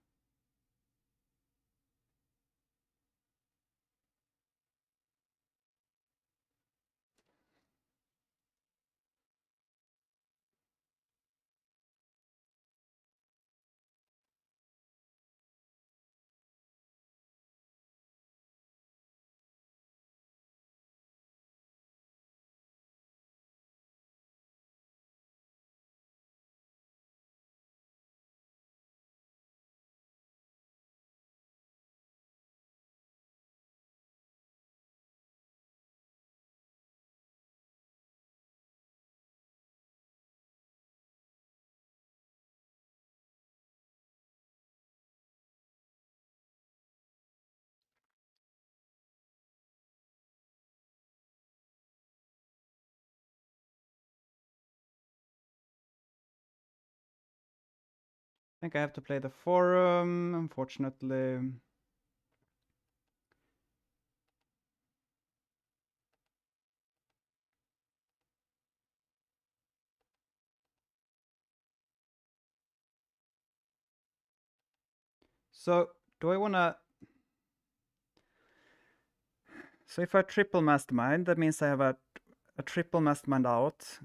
I think I have to play the forum, unfortunately. So do I wanna... So if I triple mastermind, that means I have a, a triple mastermind out.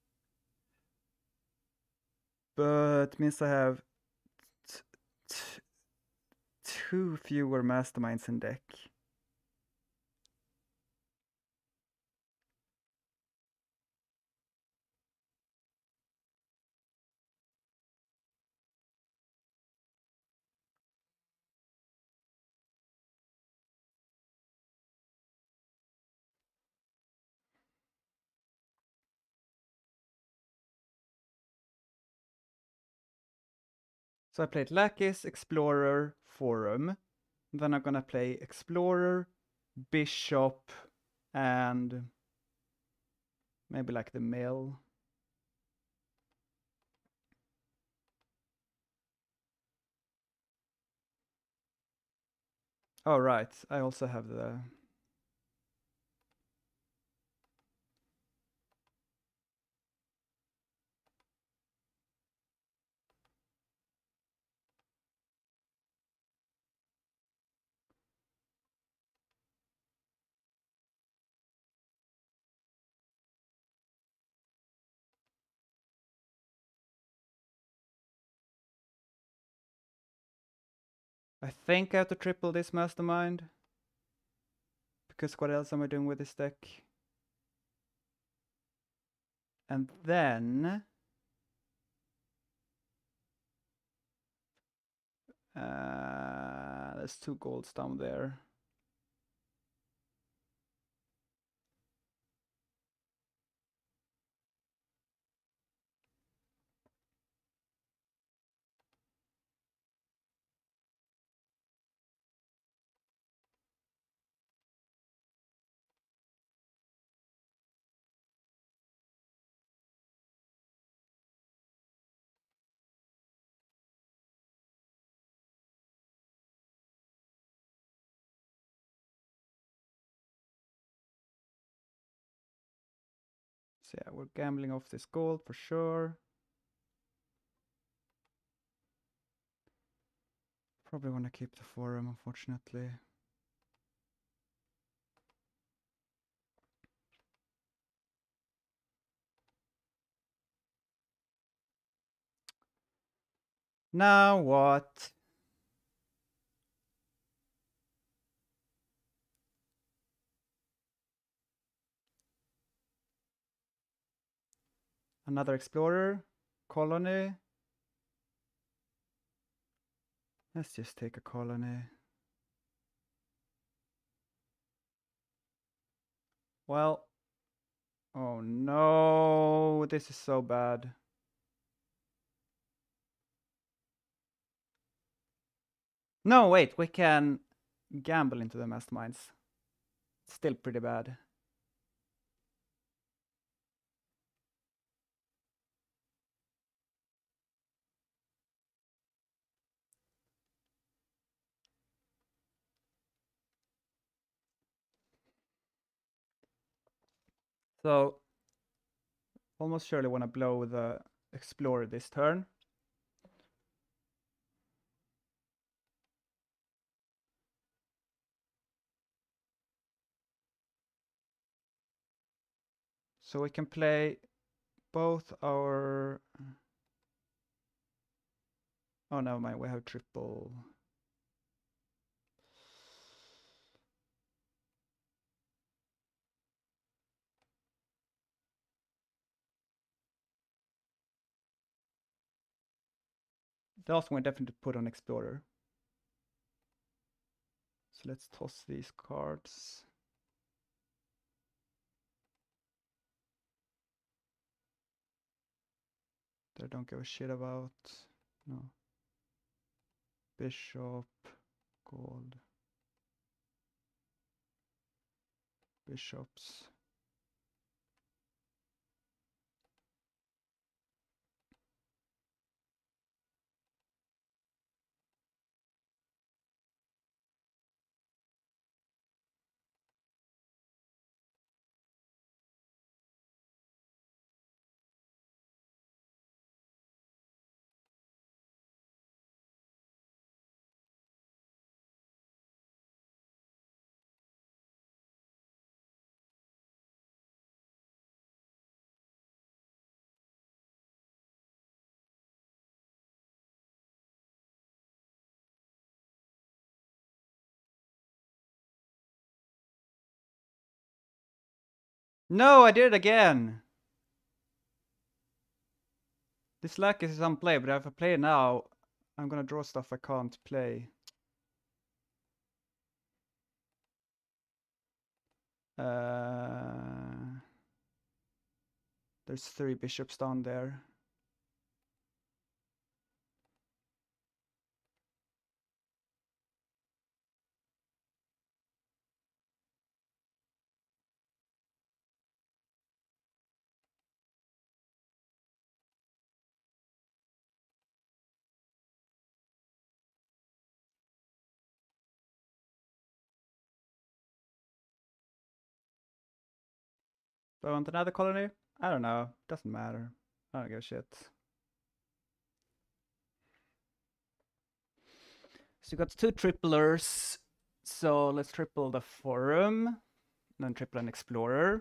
But means I have t t two fewer masterminds in deck. So I played Lakis, Explorer, Forum. Then I'm gonna play Explorer, Bishop, and maybe like the Mill. Oh, right. I also have the... I think I have to triple this mastermind. Because what else am I doing with this deck? And then... Uh, there's two golds down there. So yeah, we're gambling off this gold for sure. Probably want to keep the Forum, unfortunately. Now what? Another Explorer? Colony? Let's just take a Colony. Well... Oh no, this is so bad. No, wait, we can gamble into the masterminds. Still pretty bad. So, almost surely want to blow the Explorer this turn. So we can play both our... Oh, never mind, we have triple. The last one we definitely put on Explorer. So let's toss these cards. That I don't give a shit about. No. Bishop, gold. Bishops. No, I did it again! This lack is unplay, but if I play it now, I'm gonna draw stuff I can't play. Uh, there's three bishops down there. Do I want another colony? I don't know. Doesn't matter. I don't give a shit. So you got two triplers. So let's triple the forum. Then triple an explorer.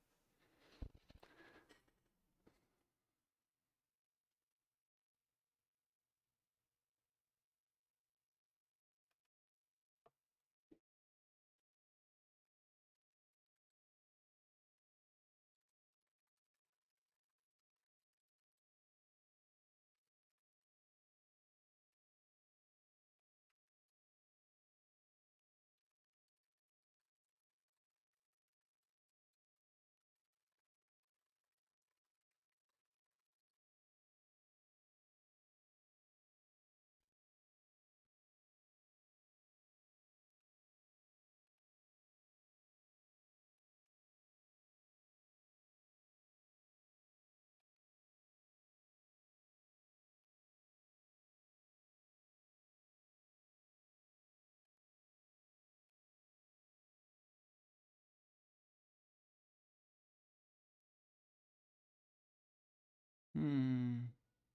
Hmm.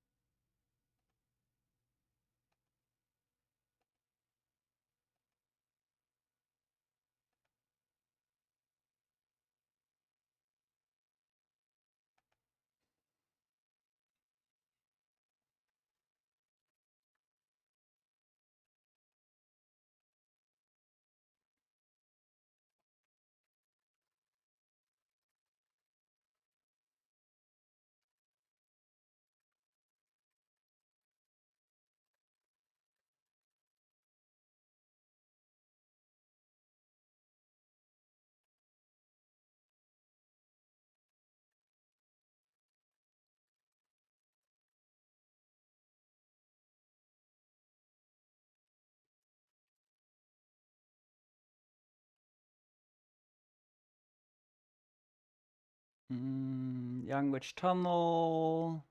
Mm, Young Witch Tunnel.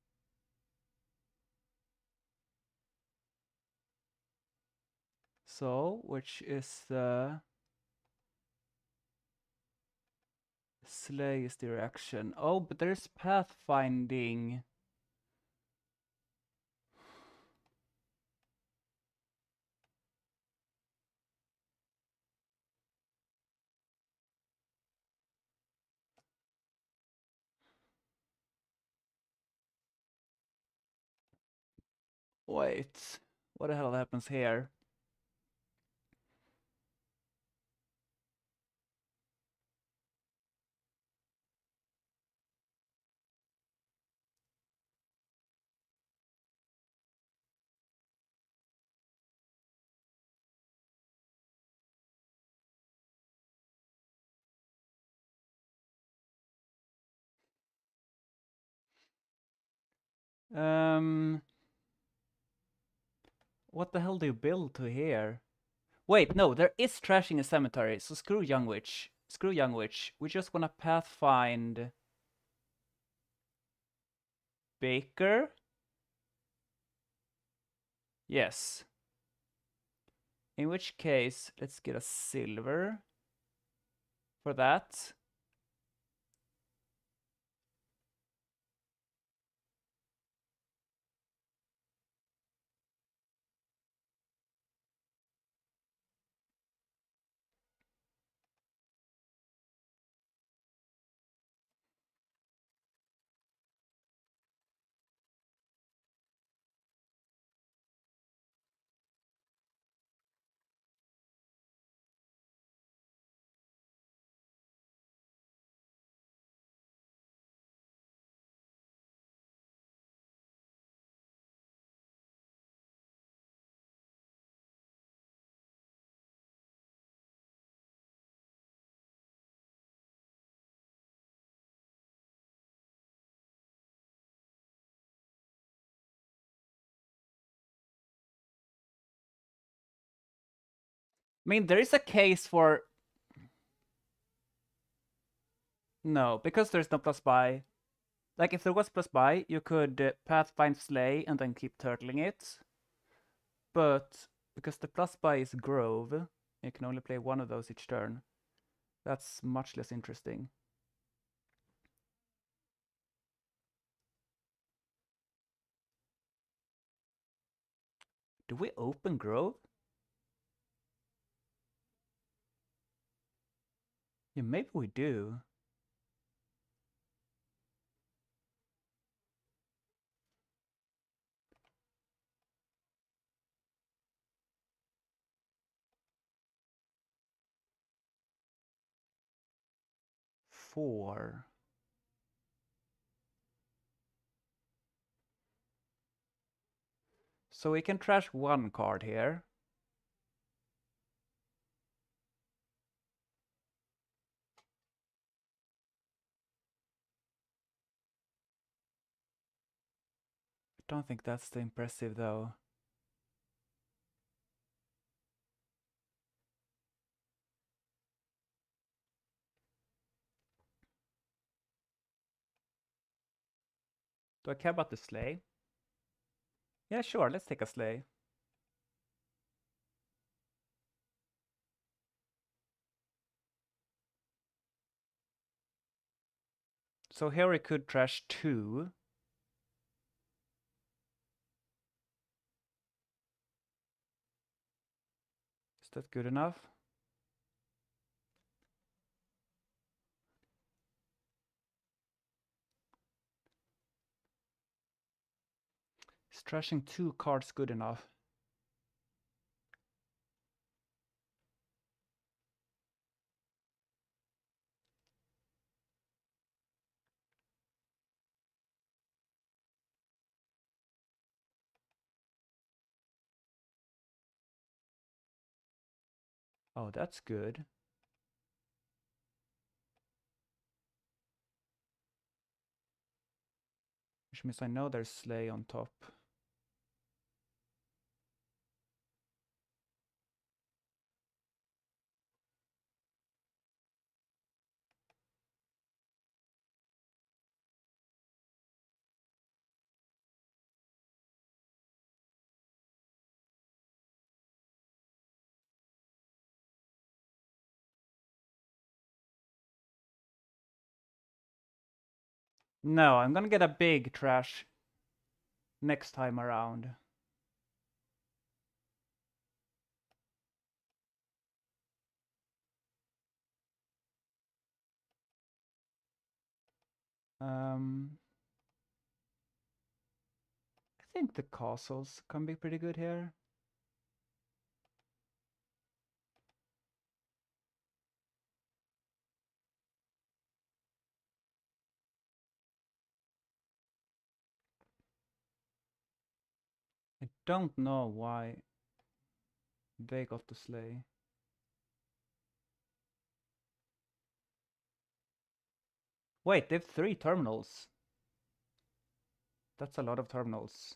So, which is the Slay is direction. Oh, but there's pathfinding. Wait, what the hell happens here? Um, what the hell do you build to here? Wait, no, there is trashing a cemetery, so screw Young Witch. Screw Young Witch. We just wanna pathfind Baker. Yes. In which case, let's get a silver for that. mean, there is a case for... No, because there's no plus buy. Like, if there was plus buy, you could uh, Pathfind Slay and then keep turtling it. But because the plus buy is Grove, you can only play one of those each turn. That's much less interesting. Do we open Grove? Yeah, maybe we do. Four. So we can trash one card here. I don't think that's too impressive though. Do I care about the Slay? Yeah, sure, let's take a Slay. So here we could trash two. Is that good enough? Is trashing two cards good enough? Oh, that's good. Which means I know there's Slay on top. No, I'm gonna get a big trash next time around. Um, I think the castles can be pretty good here. I don't know why they got the Slay. Wait, they have three terminals. That's a lot of terminals.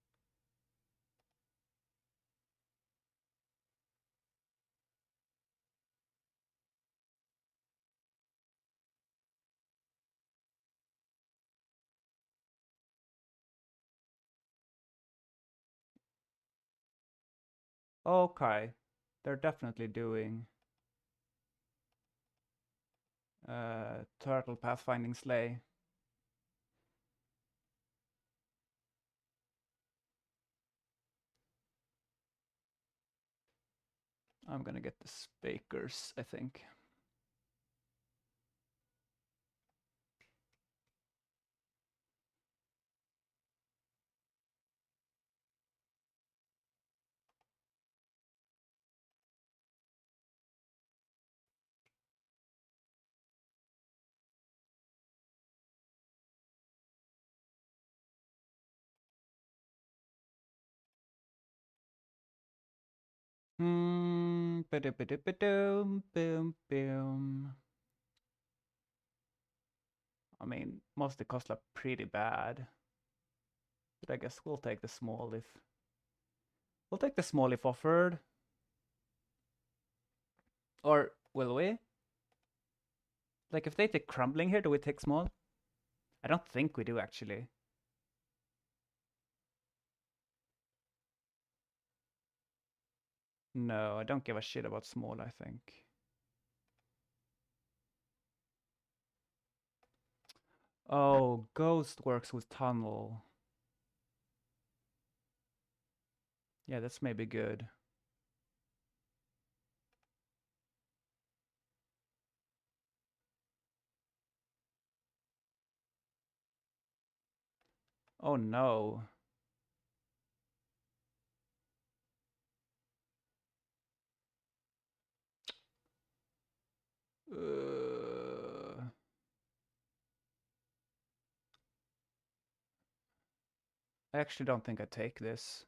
Okay, they're definitely doing uh, turtle pathfinding Slay. I'm gonna get the Spakers, I think. Hmm. Ba-da-ba-da-ba-dum, boom, boom. I mean, most of the costs are pretty bad. But I guess we'll take the small if... We'll take the small if offered. Or will we? Like, if they take crumbling here, do we take small? I don't think we do, actually. No, I don't give a shit about small, I think. Oh, Ghost works with tunnel. Yeah, that's maybe good. Oh no. Uh, I actually don't think I take this.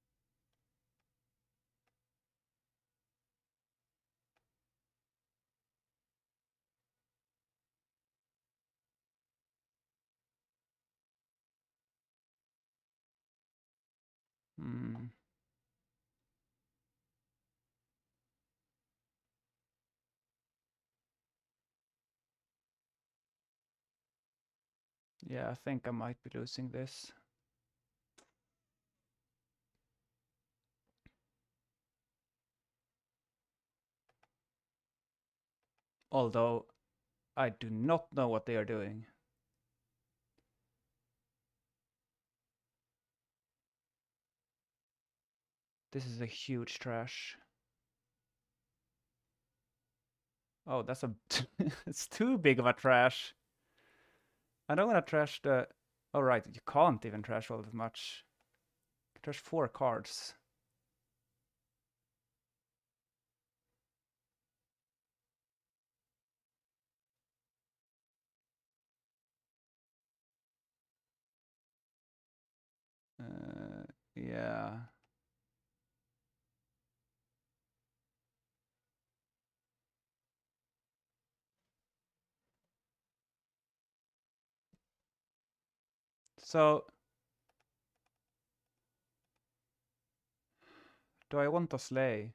Hmm. Yeah, I think I might be losing this. Although, I do not know what they are doing. This is a huge trash. Oh, that's a... it's too big of a trash. I don't want to trash the... Oh, right, you can't even trash all that much. You can trash four cards. Uh, yeah. So, do I want to slay?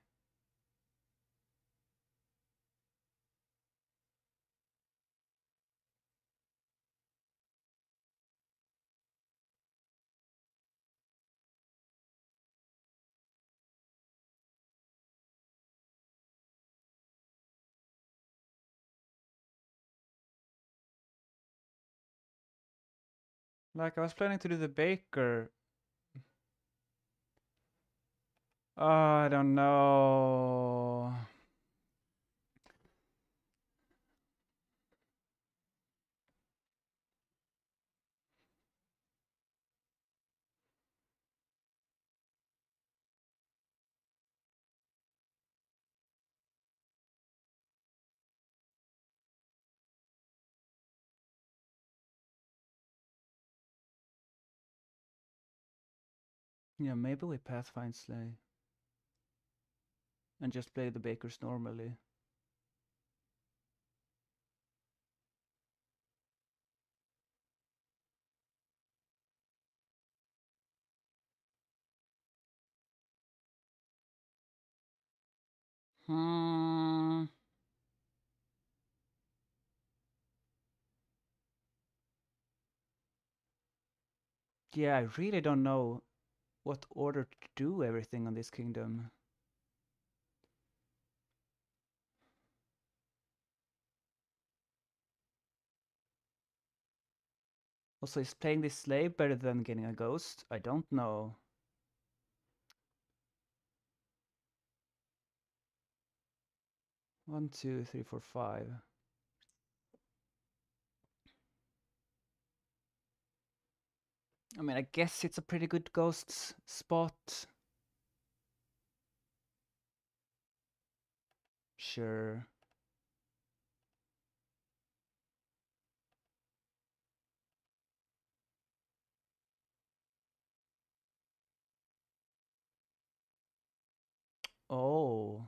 Like, I was planning to do the baker. Oh, I don't know. Yeah, maybe we Pathfind Slay. And just play the bakers normally. Hmm. Yeah, I really don't know what order to do everything on this kingdom. Also, is playing this slave better than getting a ghost? I don't know. One, two, three, four, five. I mean, I guess it's a pretty good ghosts spot. Sure. Oh.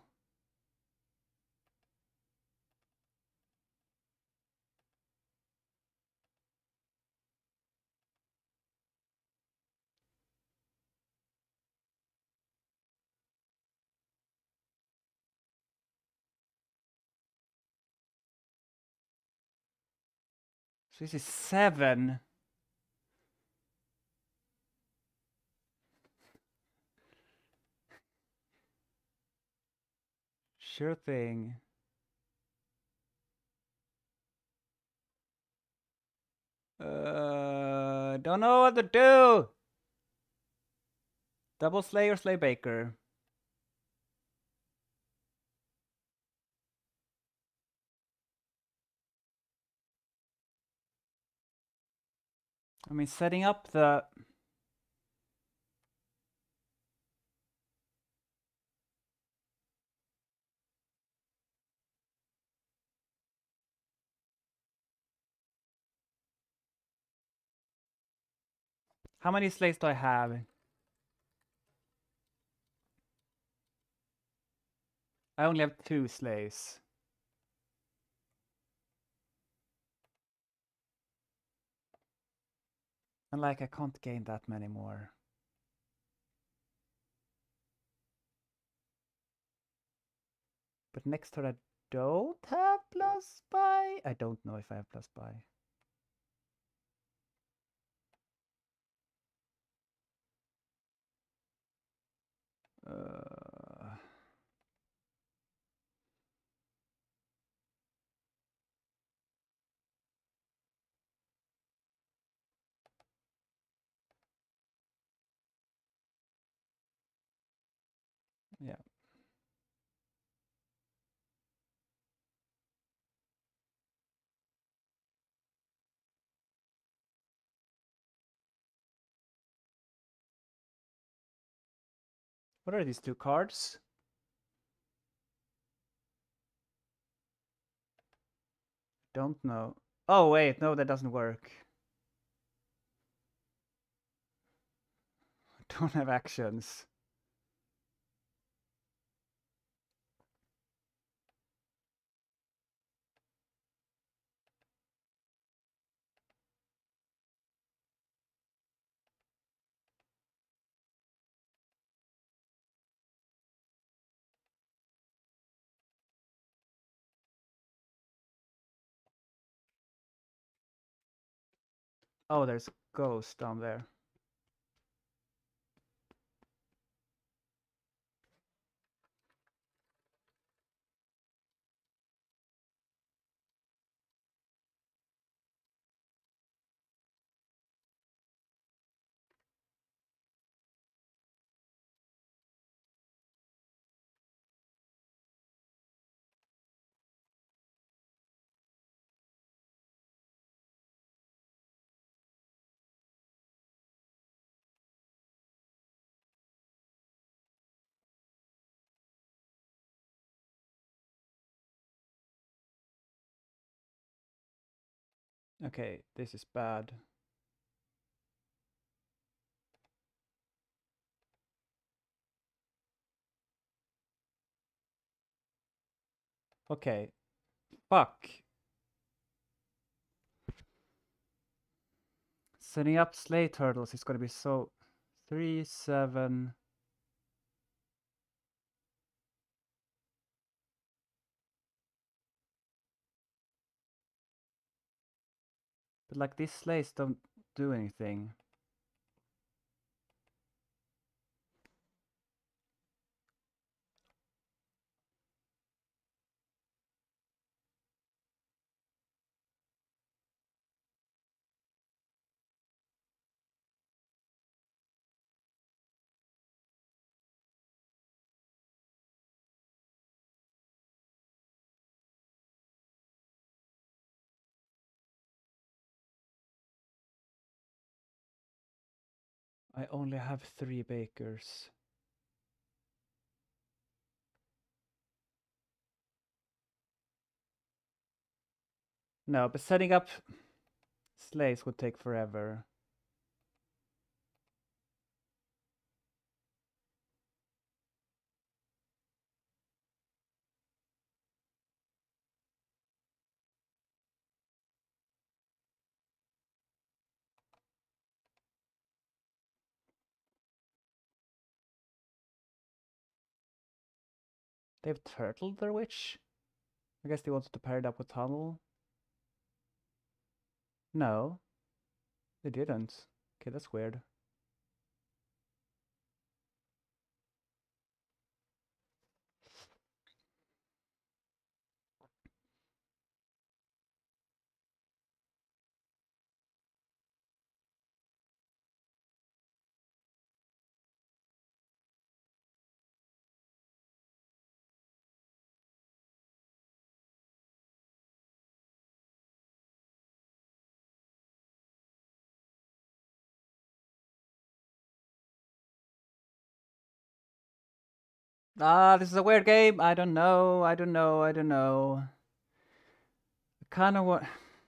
So this is seven. Sure thing. Uh, don't know what to do. Double Slay or Slay Baker? I mean, setting up the... How many slays do I have? I only have two slays. And like, I can't gain that many more. But next turn I don't have plus buy? I don't know if I have plus buy. Uh... Yeah. What are these two cards? Don't know. Oh wait, no, that doesn't work. Don't have actions. Oh, there's a ghost down there. Okay, this is bad. Okay. Fuck. Setting up Slay Turtles is gonna be so... Three, seven... But like, these slays don't do anything. I only have three bakers. No, but setting up slays would take forever. They've turtled their witch? I guess they wanted to pair it up with tunnel. No, they didn't. Okay, that's weird. Ah, this is a weird game. I don't know. I don't know. I don't know. Kind of what.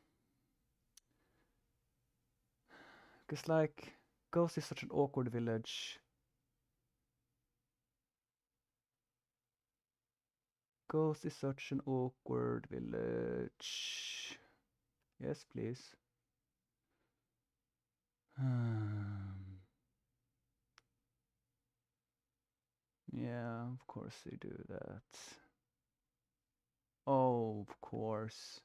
Because, like, Ghost is such an awkward village. Ghost is such an awkward village. Yes, please. Um, yeah, of course they do that. Oh, of course.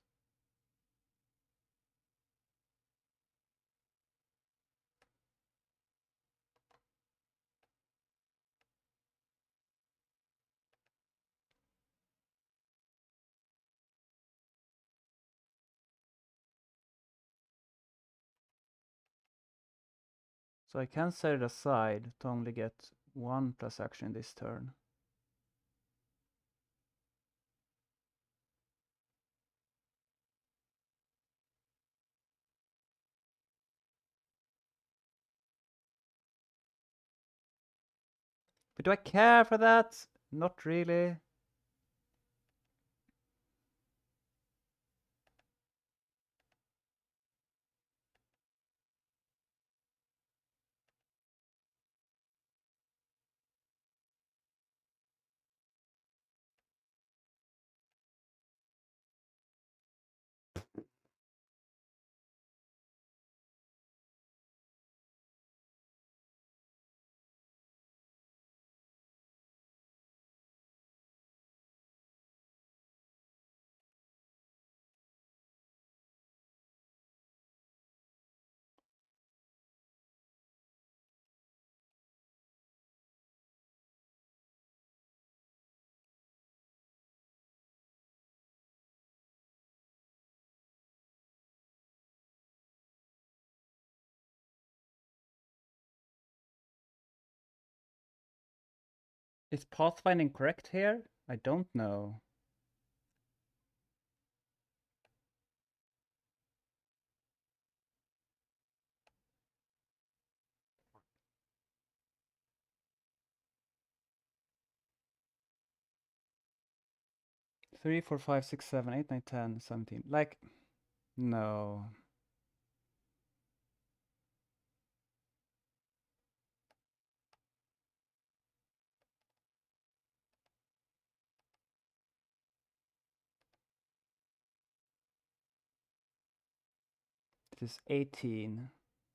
So I can set it aside to only get one plus action this turn. But do I care for that? Not really. Is pathfinding correct here? I don't know. Three, four, five, six, seven, eight, nine, ten, seventeen. Like, no. This is eighteen.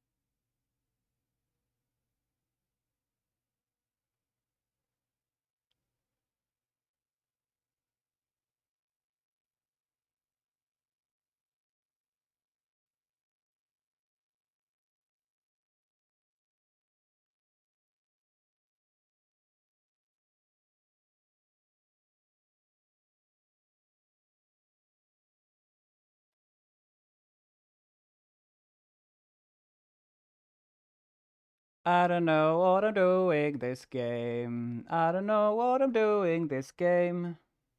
I don't know what I'm doing this game. I don't know what I'm doing this game.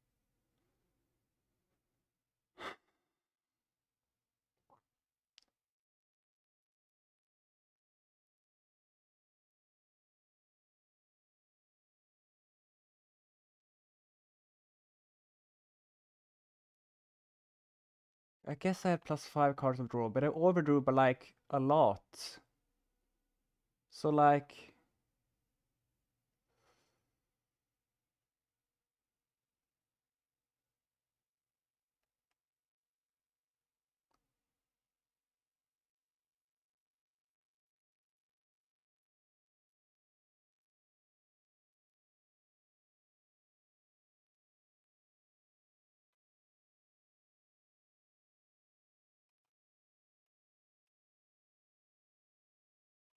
I guess I had plus five cards of draw, but I overdrew by like a lot. So like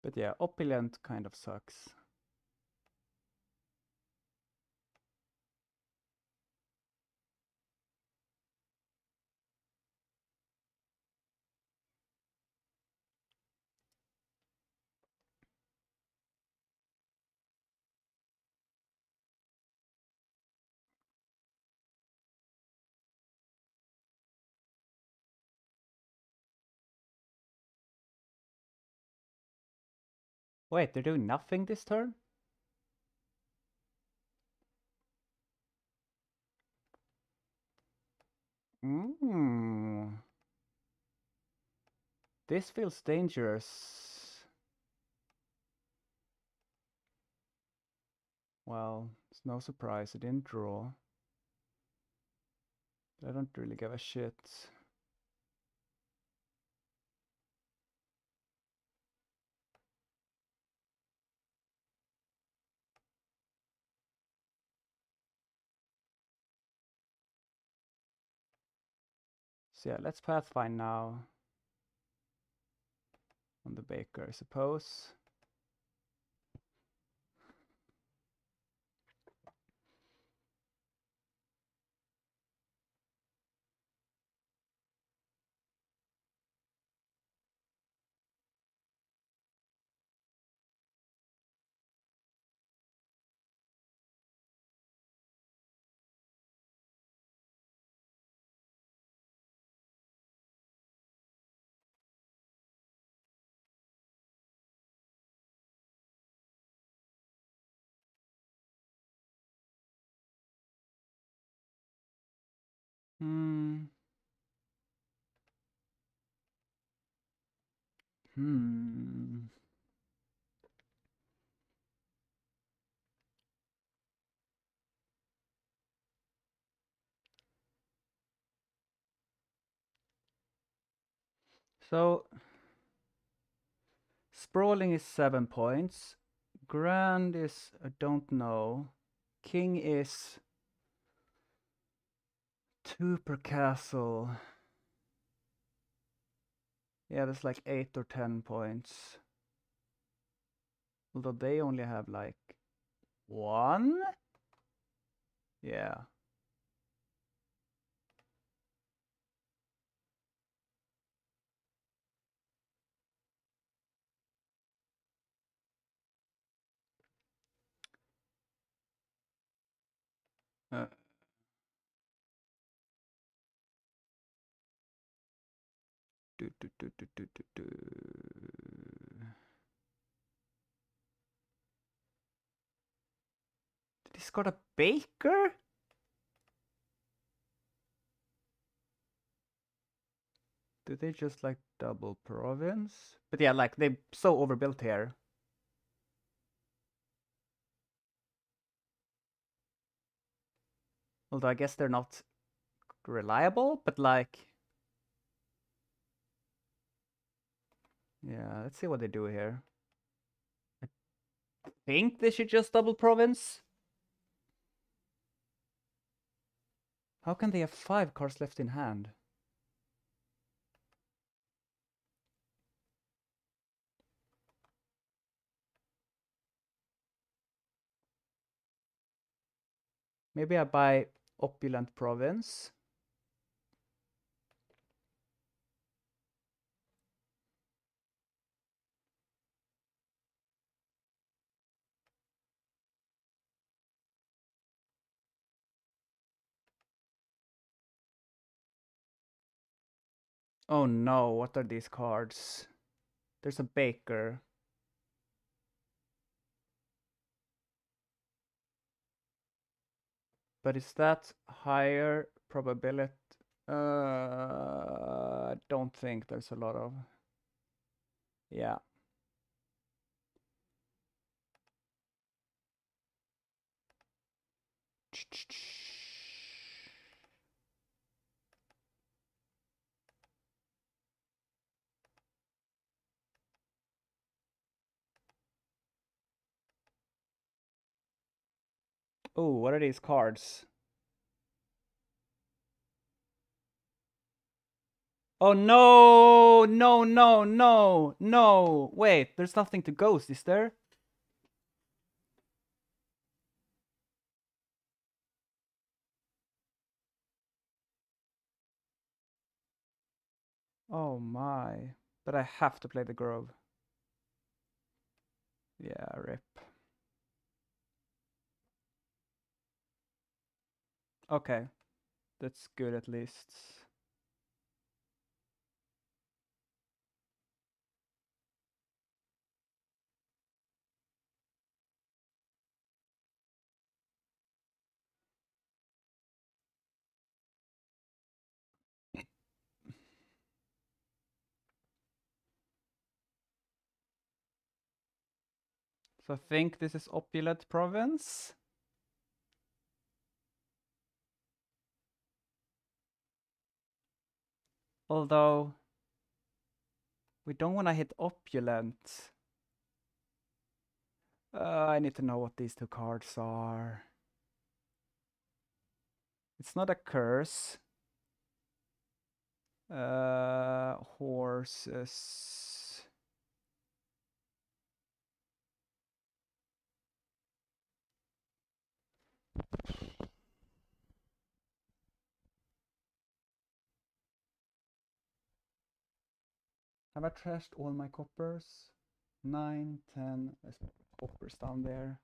But yeah, opulent kind of sucks. Wait, they're doing nothing this turn? Mm. This feels dangerous. Well, it's no surprise I didn't draw. I don't really give a shit. So yeah, let's Pathfind now. On the Baker, I suppose. Hmm. Hmm. So Sprawling is seven points. Grand is I don't know. King is two per castle. Yeah, that's like eight or ten points. Although they only have like one? Yeah. Uh, do, do, do, do, do, do, do. He's got a baker? Do they just like double province? But yeah, like they so overbuilt here. Although I guess they're not reliable, but like yeah, let's see what they do here. I think they should just double province. How can they have five cards left in hand? Maybe I buy Opulent Province. Oh no, what are these cards? There's a baker. But is that higher probability? Uh, I don't think there's a lot of... Yeah. Oh, what are these cards? Oh no! No, no, no, no! Wait, there's nothing to ghost, is there? Oh my. But I have to play the Grove. Yeah, rip. Okay. That's good at least. So I think this is Opulent Province. Although we don't want to hit Opulent. Uh, I need to know what these two cards are. It's not a curse. Uh, horses. Have I trashed all my coppers? Nine, ten. There's coppers down there.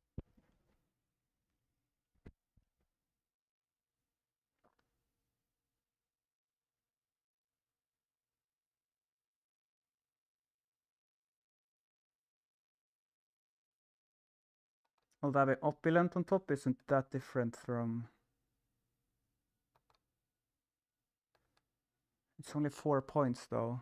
Although having Opulent on top isn't that different from... It's only four points though.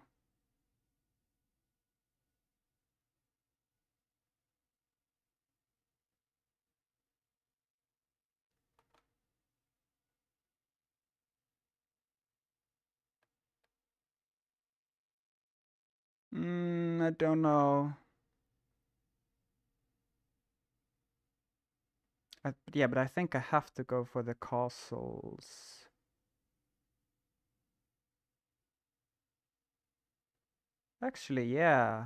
Mm, I don't know. I, yeah, but I think I have to go for the castles. Actually, yeah.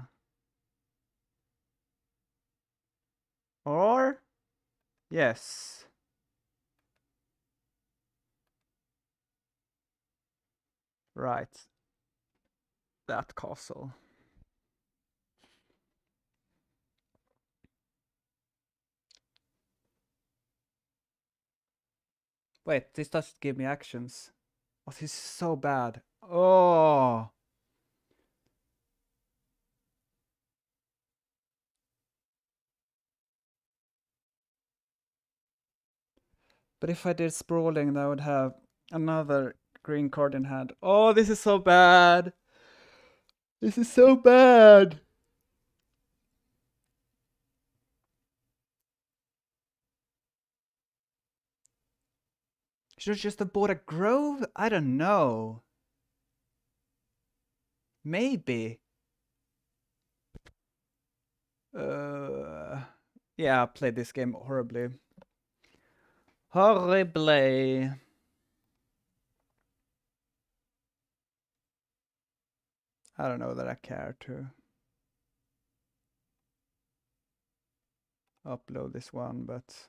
Or? Yes. Right. That castle. Wait, this doesn't give me actions. Oh, this is so bad. Oh. But if I did Sprawling, then I would have another green card in hand. Oh, this is so bad. This is so bad. Should I just have bought a Grove? I don't know. Maybe. Uh, yeah, I played this game horribly. Horribly. I don't know that I care to upload this one, but...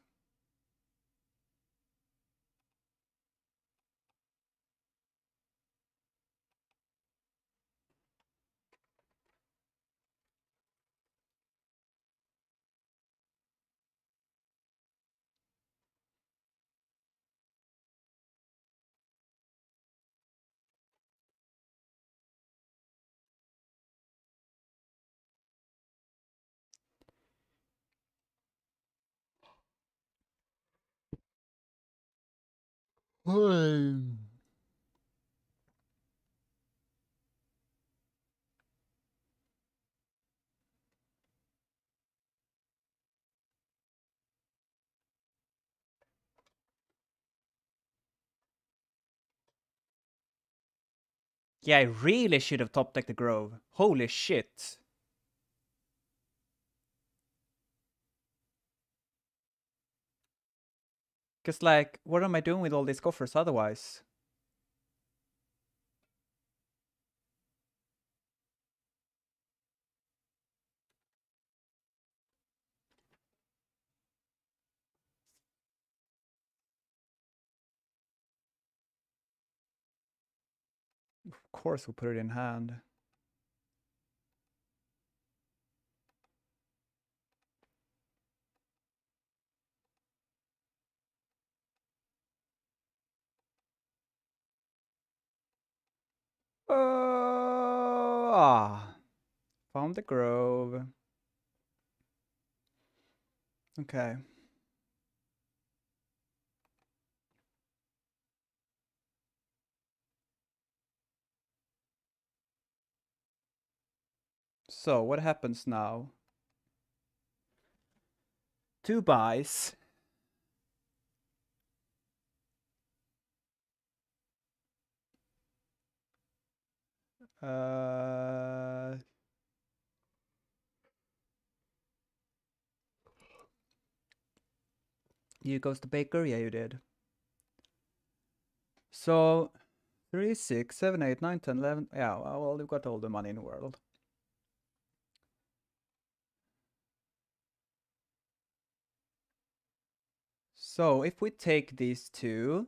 Yeah, I really should have top decked the Grove. Holy shit. Because, like, what am I doing with all these coffers otherwise? Of course we put it in hand. Uh, ah, found the grove. Okay. So what happens now? Two buys. Uh, you goes the baker? Yeah, you did. So three, six, seven, eight, nine, ten, eleven. Yeah, well, you've got all the money in the world. So if we take these two,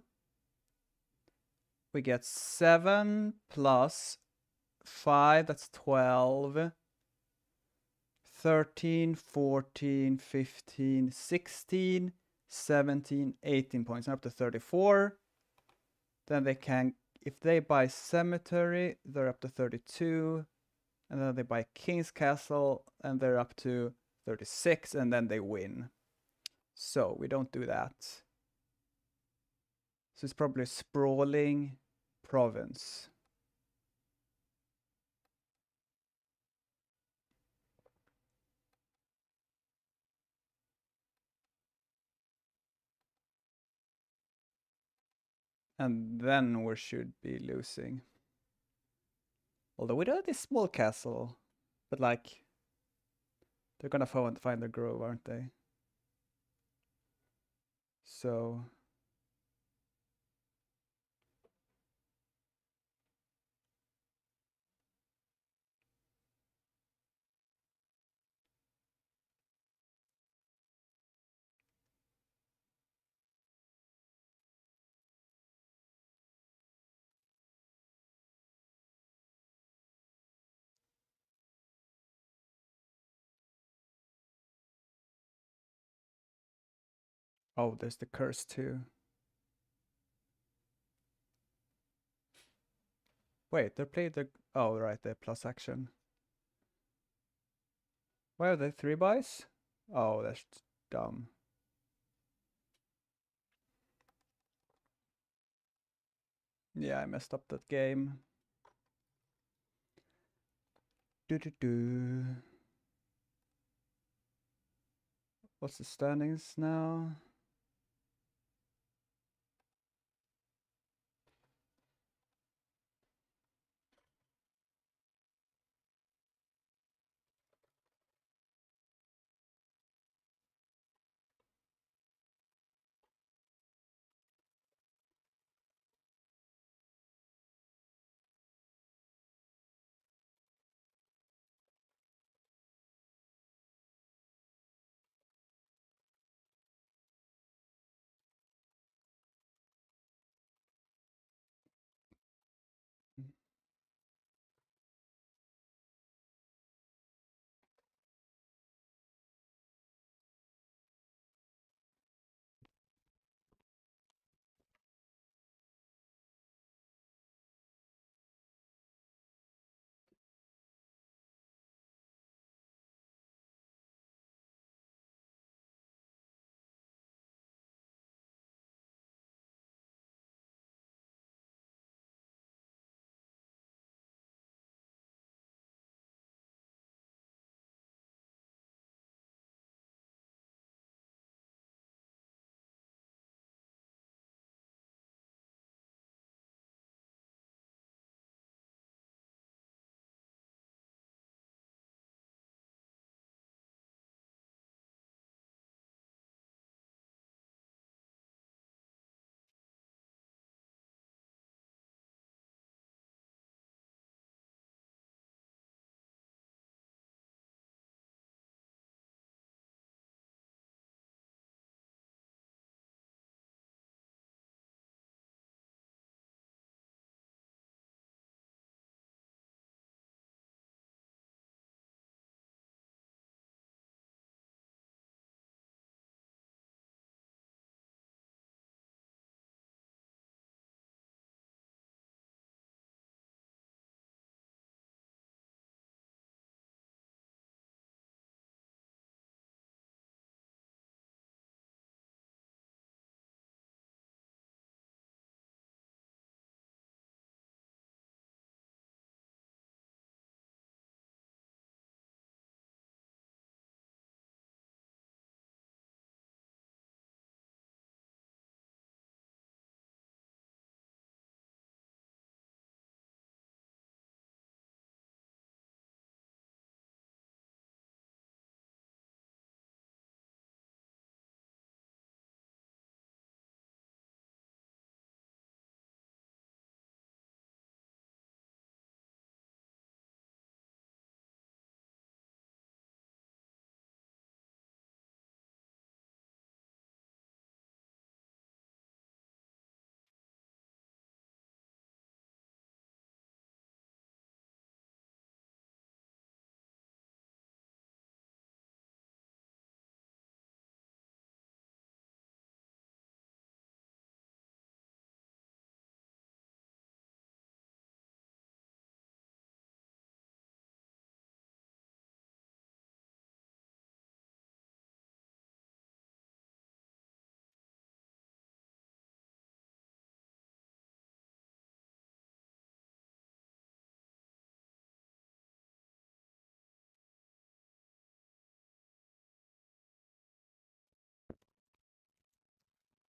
we get seven plus five, that's twelve. thirteen, fourteen, fifteen, sixteen, seventeen, eighteen points, up to thirty-four. Then they can, if they buy Cemetery, they're up to thirty-two. And then they buy King's Castle, and they're up to thirty-six, and then they win. So we don't do that. So it's probably Sprawling Province. And then we should be losing. Although we do have this small castle, but like, they're gonna find, find the grove, aren't they? So oh, there's the curse too. Wait, they played the... Oh, right, the plus action. Why are they three buys? Oh, that's dumb. Yeah, I messed up that game. Do do do. What's the standings now?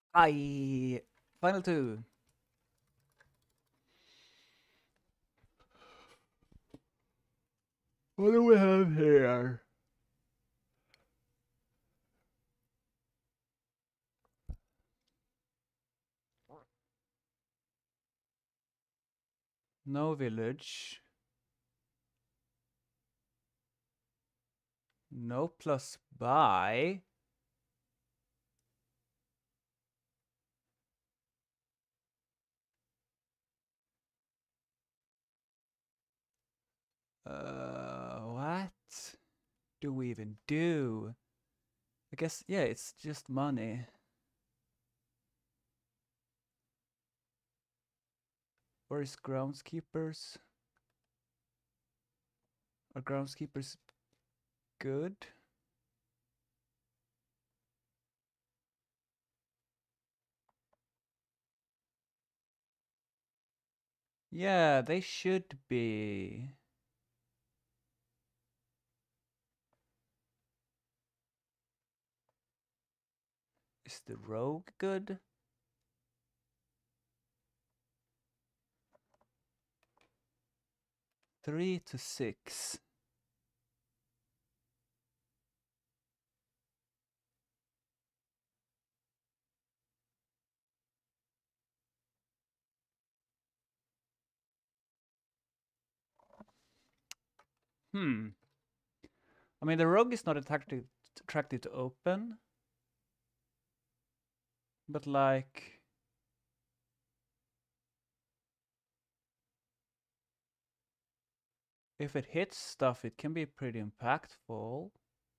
I final two. What do we have here? No village. No plus buy. Uh, what do we even do? I guess, yeah, it's just money. Where is groundskeepers? Are groundskeepers good? Yeah, they should be. Is the rogue good? Three to six. Hmm. I mean, the rogue is not attractive attractive to open, but like, if it hits stuff, it can be pretty impactful.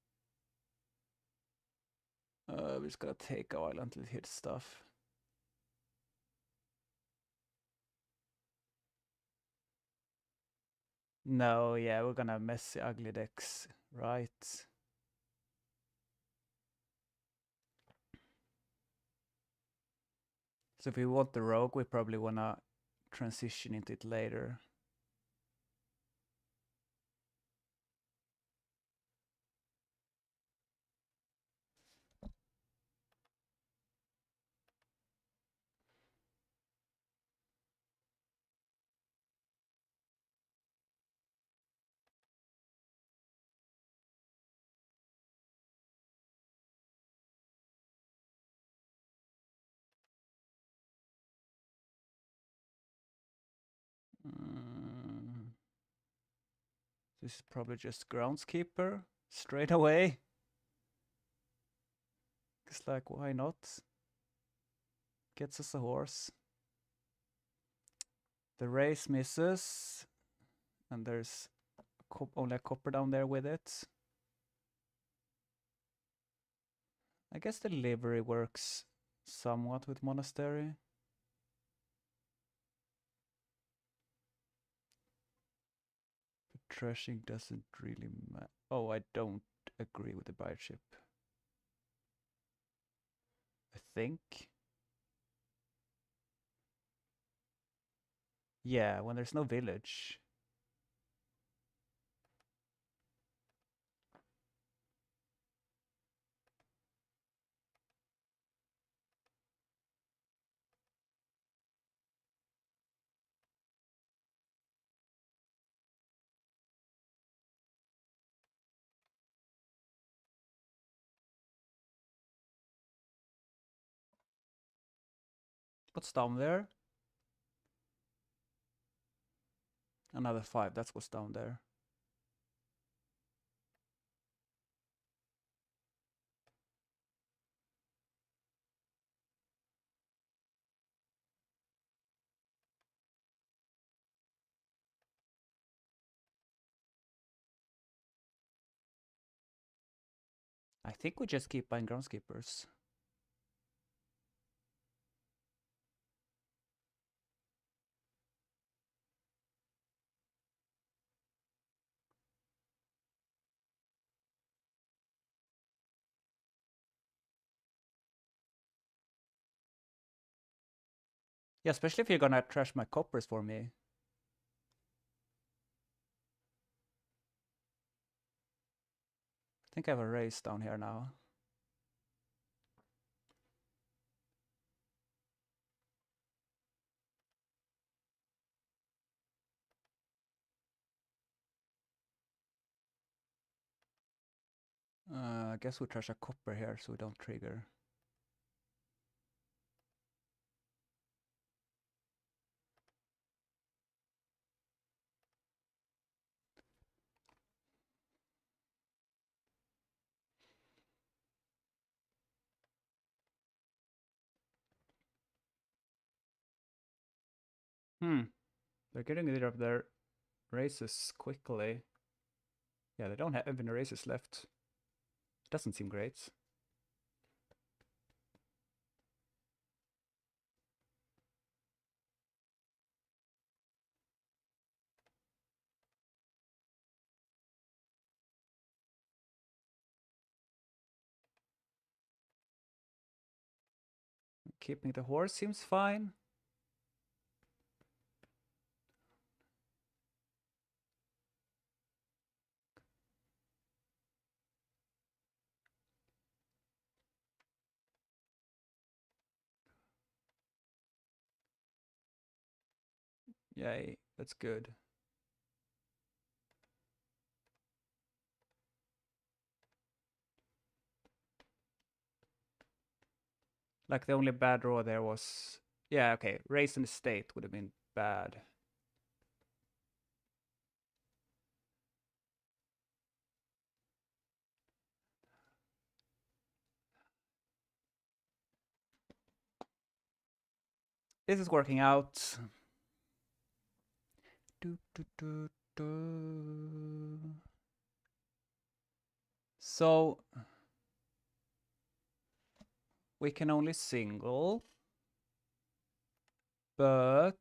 Uh, we're just gonna take a while until it hits stuff. No, yeah, we're gonna messy ugly decks, right? So if we want the rogue, we probably wanna transition into it later. Mm. This is probably just groundskeeper straight away. It's like, why not? Gets us a horse. The race misses, and there's a only a copper down there with it. I guess the livery works somewhat with monastery. But trashing doesn't really matter. Oh, I don't agree with the biochip. I think. Yeah, when there's no village. What's down there? Another five, that's what's down there. I think we just keep buying groundskeepers. Yeah, especially if you're gonna trash my coppers for me. I think I have a race down here now. Uh, I guess we trash a copper here so we don't trigger. Hmm. They're getting rid of their races quickly. Yeah, they don't have any races left. Doesn't seem great. Keeping the horse seems fine. Yay, that's good. Like the only bad draw there was, yeah, okay, race and estate would have been bad. This is working out. Do, do, do, do. So we can only single, but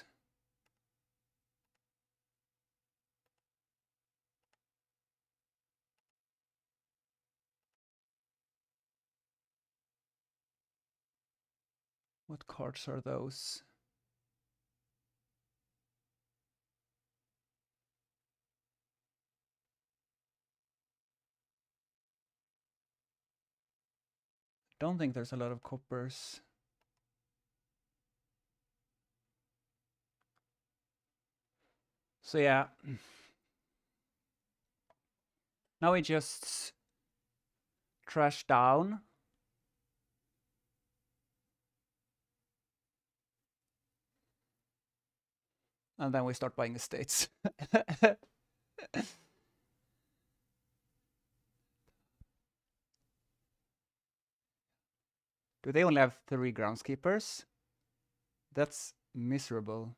what cards are those? Don't think there's a lot of coppers. So yeah. Now we just trash down. And then we start buying estates. Do they only have three groundskeepers? That's miserable.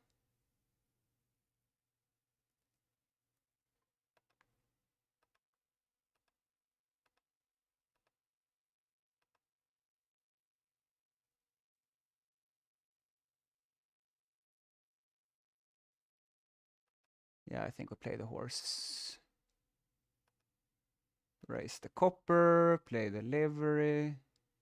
Yeah, I think we play the horse. Raise the copper, play the livery.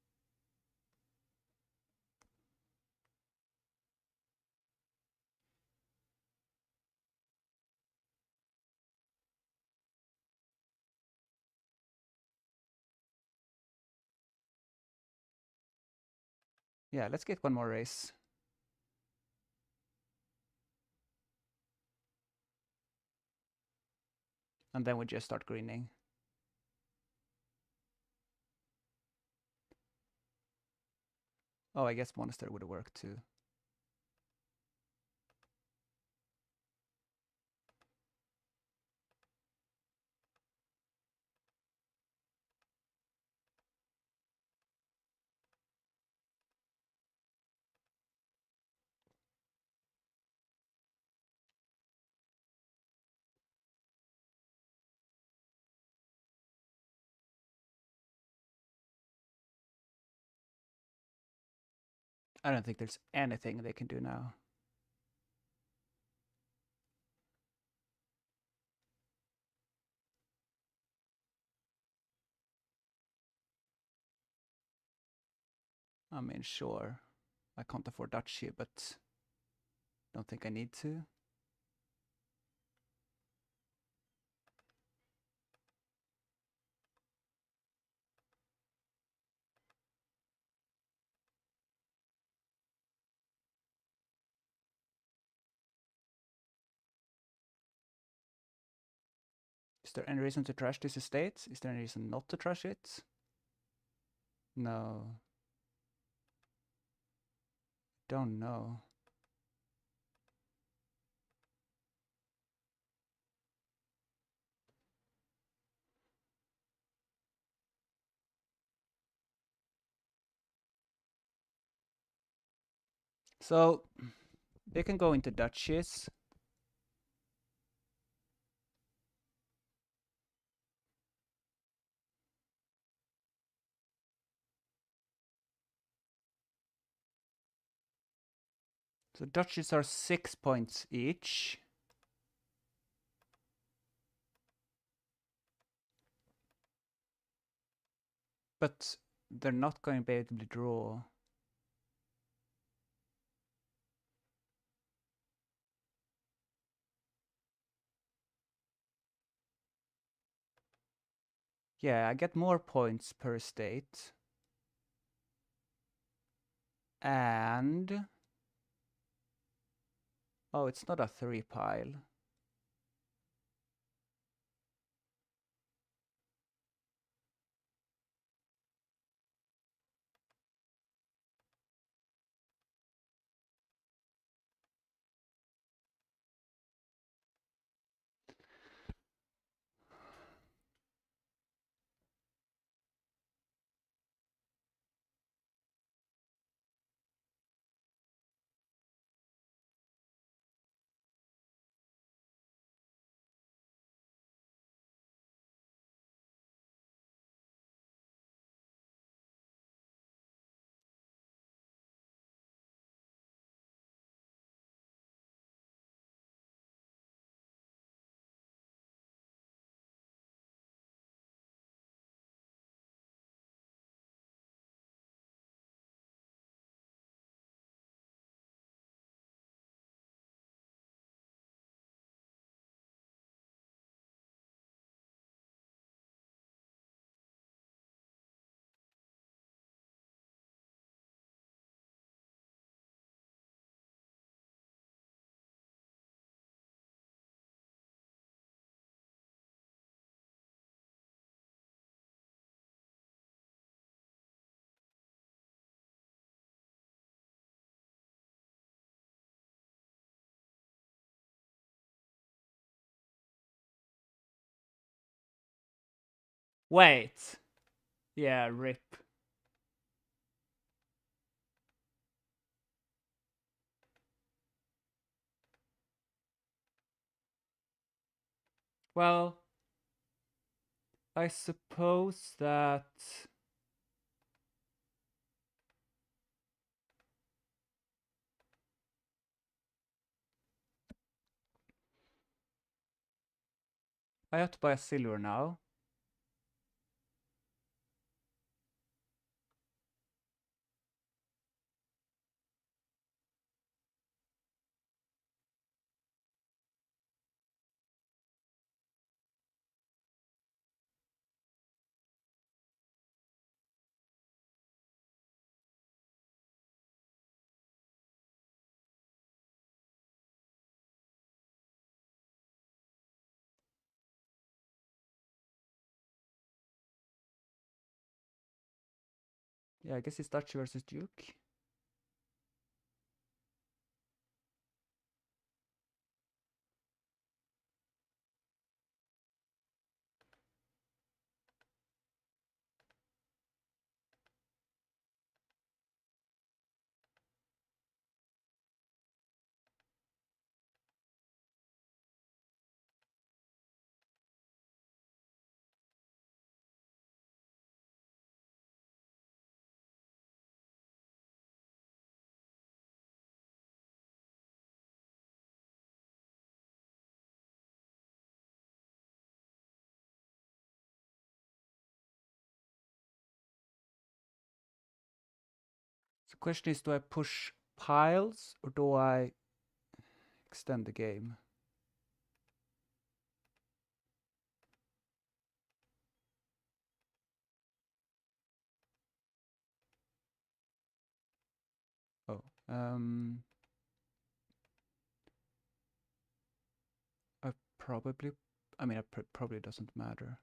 Yeah, let's get one more race. And then we just start greening. Oh, I guess Monastery would have worked too. I don't think there's anything they can do now. I mean, sure, I can't afford duchy, but don't think I need to. Is there any reason to trash this estate? Is there any reason not to trash it? No. Don't know. So they can go into duchies. So duchies are six points each. But they're not going to be able to draw. Yeah, I get more points per estate. And... oh, it's not a three pile. Wait. Yeah, rip. Well, I suppose that... I have to buy a silver now. Yeah, I guess it's Duchy versus Duke. The question is, do I push piles or do I extend the game? Oh, um... I probably... I mean, it pr probably doesn't matter.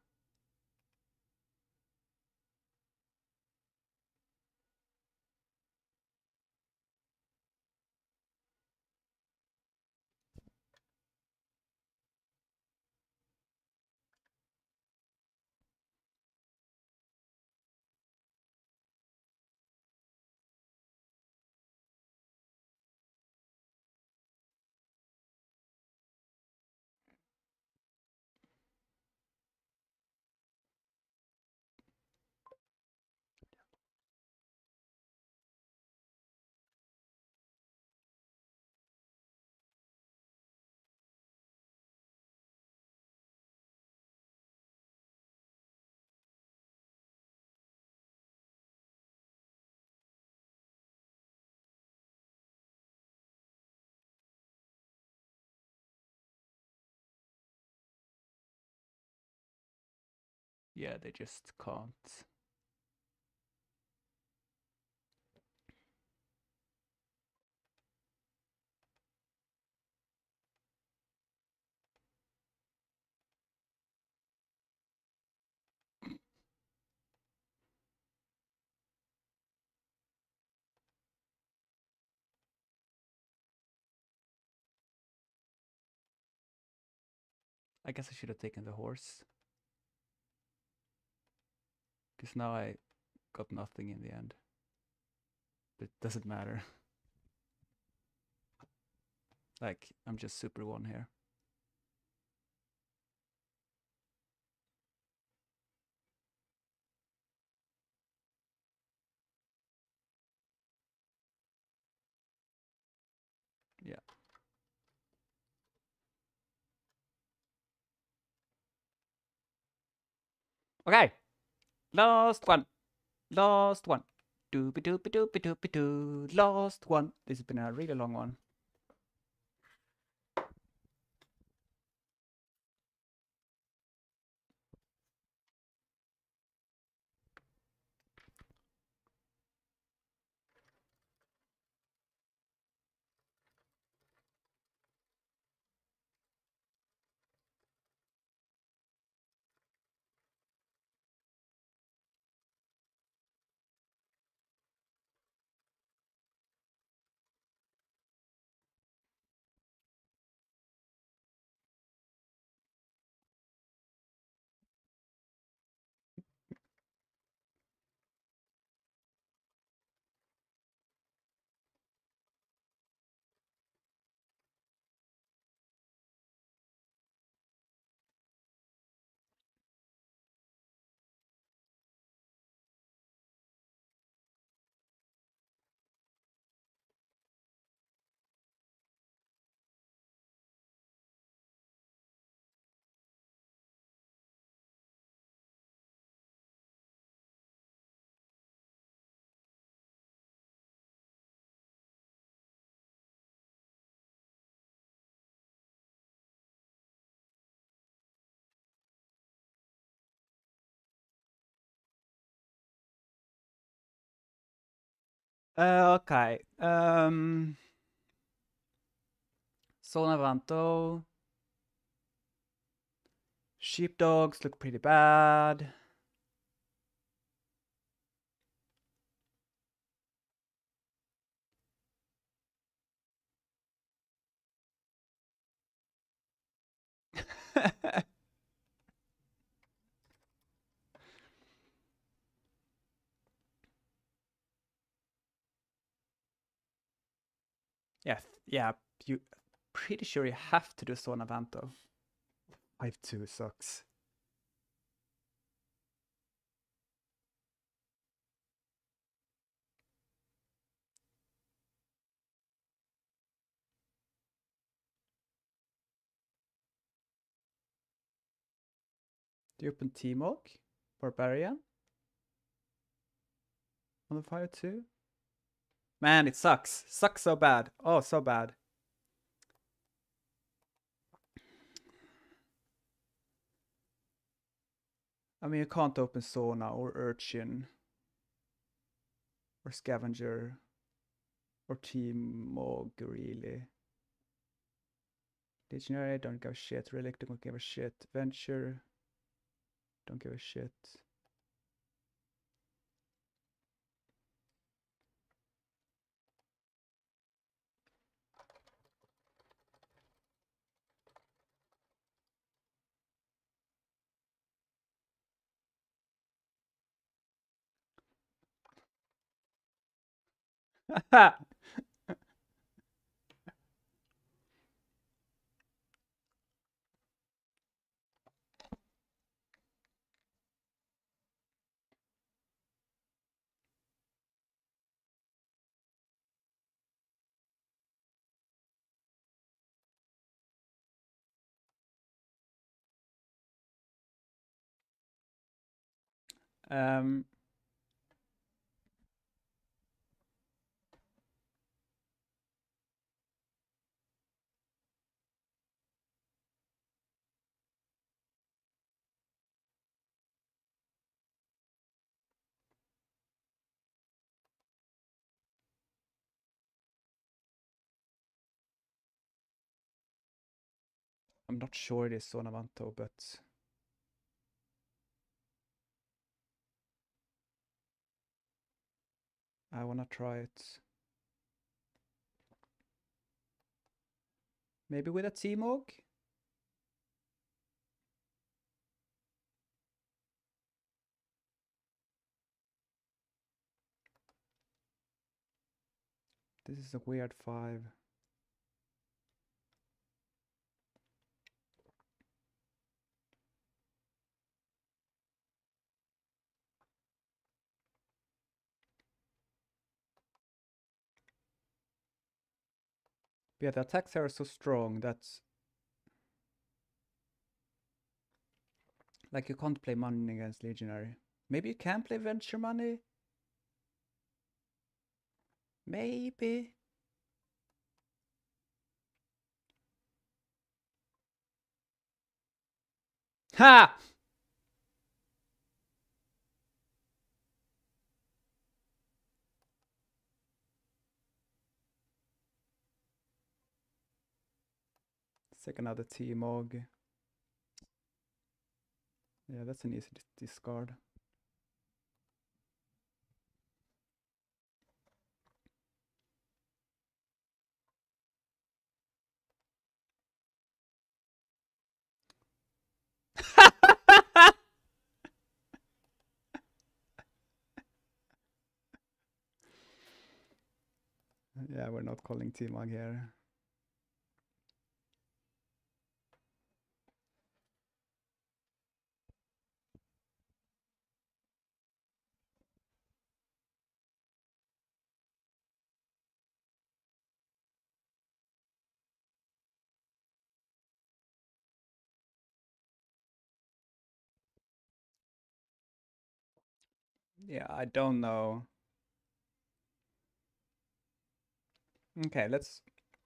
Yeah, they just can't. I guess I should have taken the horse. Because now I got nothing in the end. But it doesn't matter. Like, I'm just super one here. Yeah. Okay. Last one. Last one. Doopy doopy doopy doopy doo. Last one. This has been a really long one. Uh, okay. Um, Sonavanto. Sheepdogs look pretty bad. Yeah, yeah, you pretty sure you have to do Sonavanto. five two sucks. Do you open T-Mog? Barbarian? On the five two? Man, it sucks. Sucks so bad. Oh, so bad. I mean, you can't open Sona or Urchin or Scavenger or T-Mog, really. Legionary, don't give a shit. Relic, don't give a shit. Venture, don't give a shit. um, I'm not sure it is Sonavanto, but I wanna try it. Maybe with a T-Mog? This is a weird five. But yeah, the attacks here are so strong that like you can't play money against Legionary. Maybe you can play Venture Money? Maybe. Ha! Take another T-Mog. Yeah, that's an easy discard. Yeah, we're not calling T-Mog here. Yeah, I don't know. Okay, let's...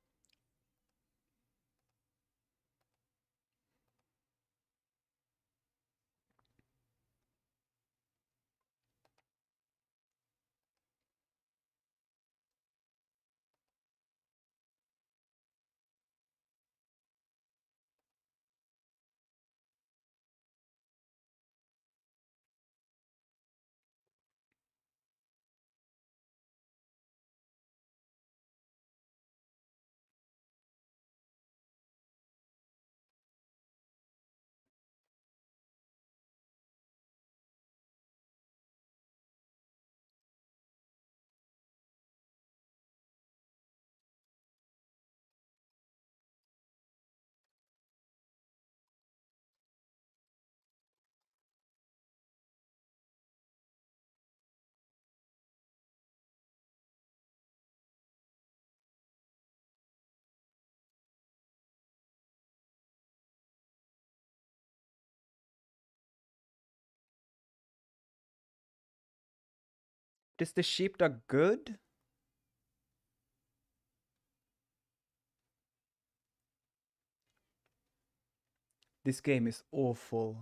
Is the sheepdog good? This game is awful.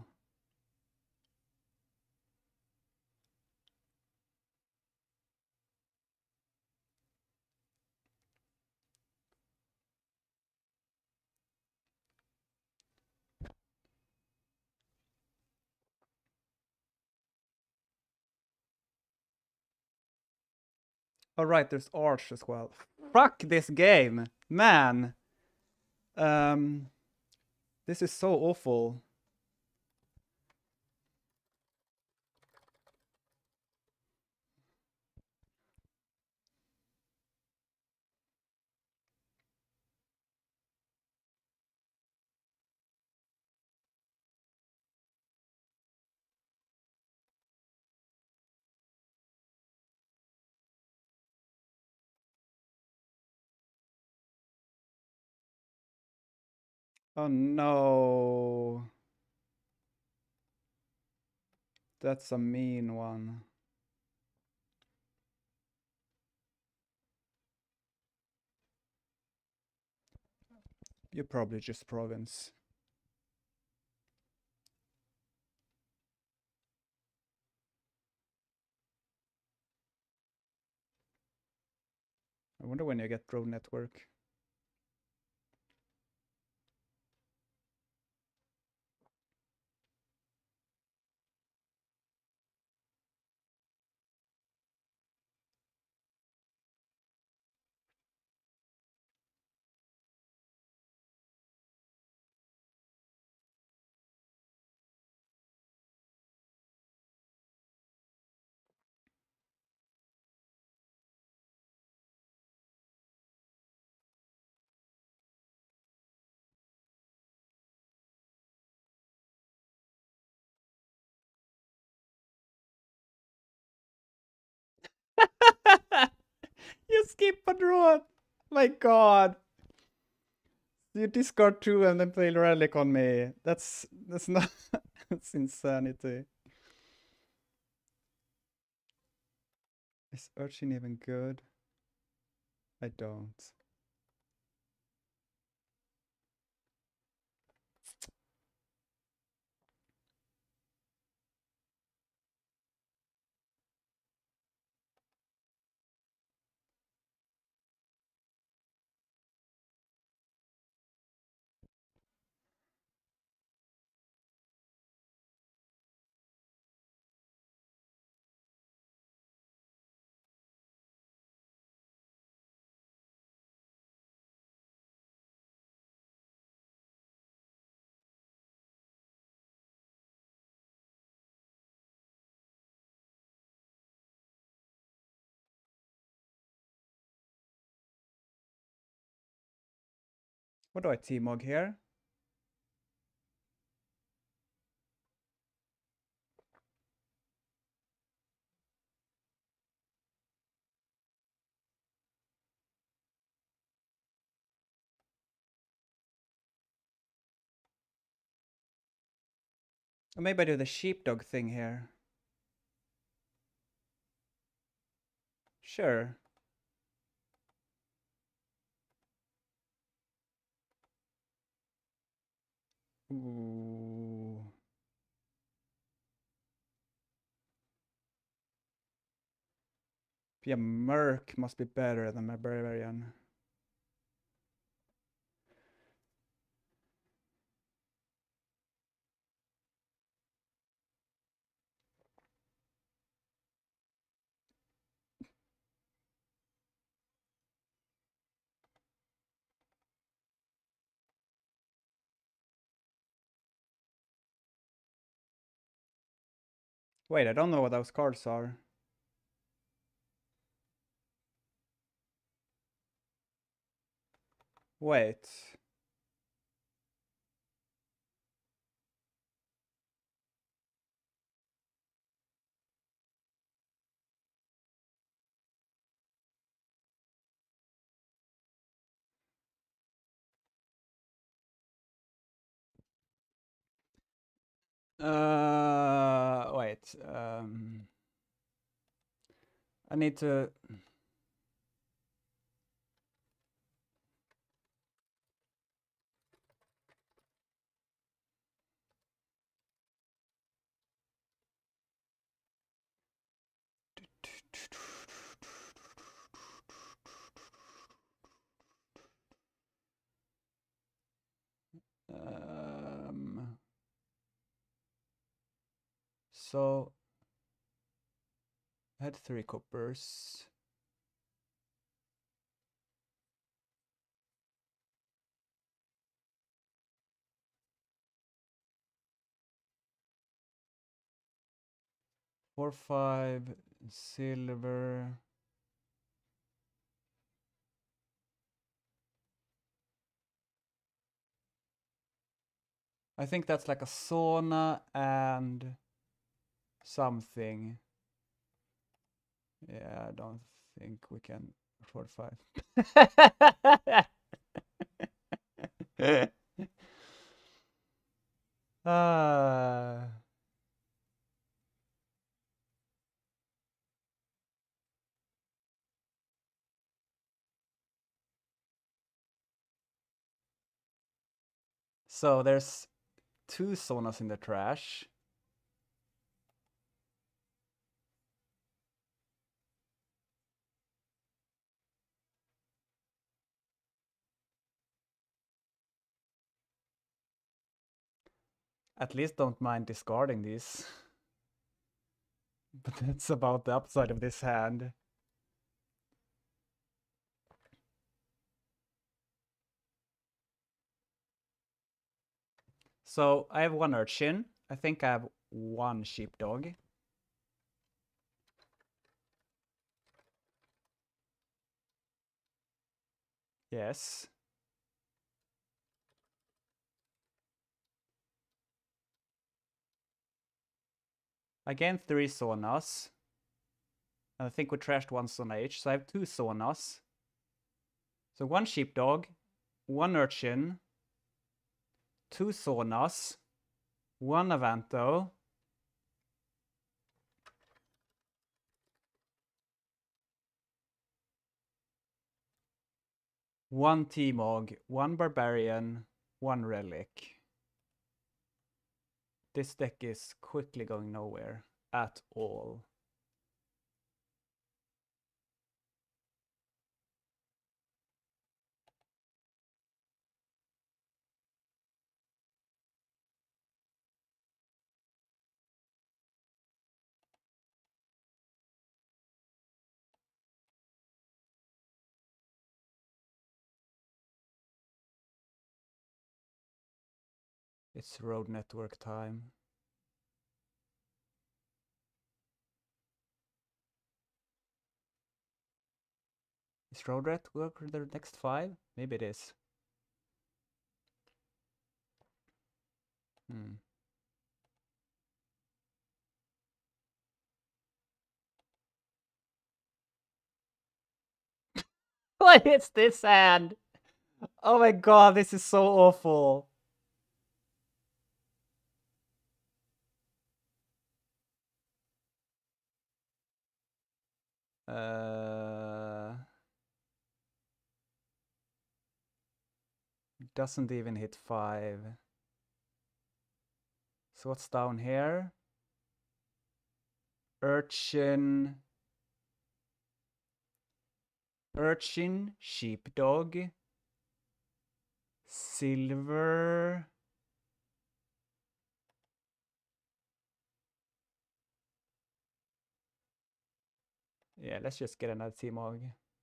Oh right, there's Arch as well. Fuck this game, man. Um, this is so awful. Oh no. That's a mean one. You're probably just province. I wonder when you get drone network. You skip a draw. My god. You discard two and then play Relic on me. That's that's not that's insanity. Is Urchin even good? I don't. What do I T-Mog here? Or maybe I do the sheepdog thing here. Sure. Ooh. Yeah, Merc must be better than my Barbarian. Wait, I don't know what those cards are. Wait. Uh, wait. Um, I need to. Um, so I had three coppers. Four, five, silver. I think that's like a sauna and something. Yeah, I don't think we can afford five. uh, so there's two saunas in the trash. At least don't mind discarding these. But that's about the upside of this hand. So I have one urchin. I think I have one sheepdog. Yes. I gained three saunas. I think we trashed one sauna each, so I have two saunas. So one sheepdog, one urchin, two saunas, one Avanto, one T-Mog, one Barbarian, one Relic. This deck is quickly going nowhere at all. It's road network time. Is road network the next five? Maybe it is. Hmm. What is this hand? Oh my god, this is so awful. Uh, doesn't even hit five. So what's down here? Urchin. Urchin, sheepdog, silver. Yeah, let's just get another T-Mog.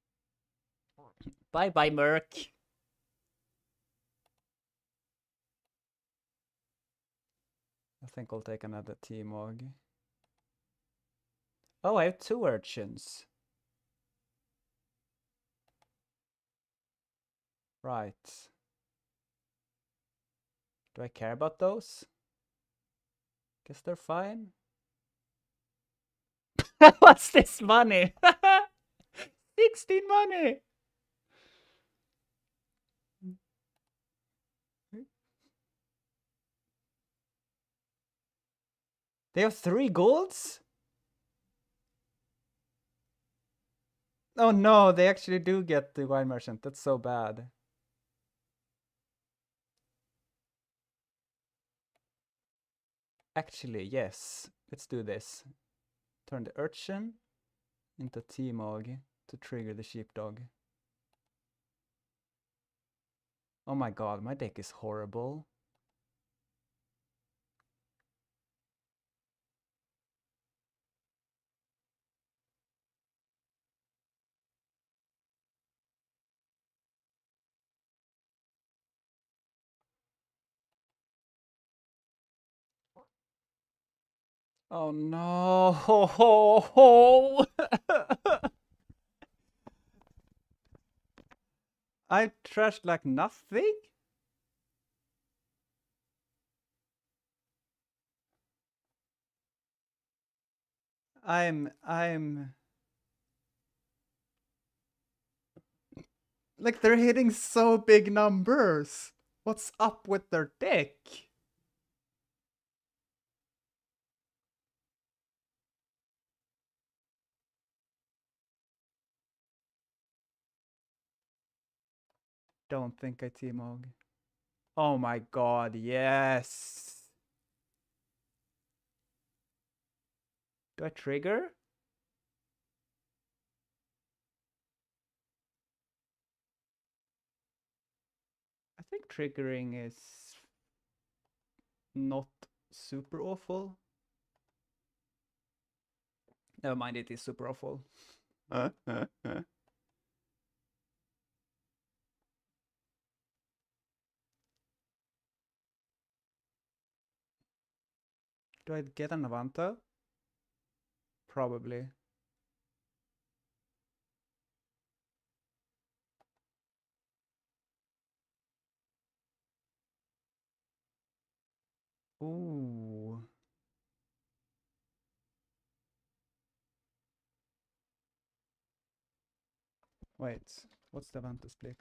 Bye bye, Merc. I think I'll take another T-Mog. Oh, I have two urchins. Right. Do I care about those? Guess they're fine. What's this money? sixteen money! They have three golds? Oh no, they actually do get the wine merchant. That's so bad. Actually, yes. Let's do this. Turn the urchin into T-Mog to trigger the sheepdog. Oh my god, my deck is horrible. Oh no! I trashed like nothing? I'm... I'm... Like, they're hitting so big numbers! What's up with their deck? Don't think I T-Mog. Oh my god, yes! Do I trigger? I think triggering is not super awful. Never mind, it is super awful. Uh, uh, uh. Do I get an Avanta? Probably. Ooh. Wait, what's the Avanta split?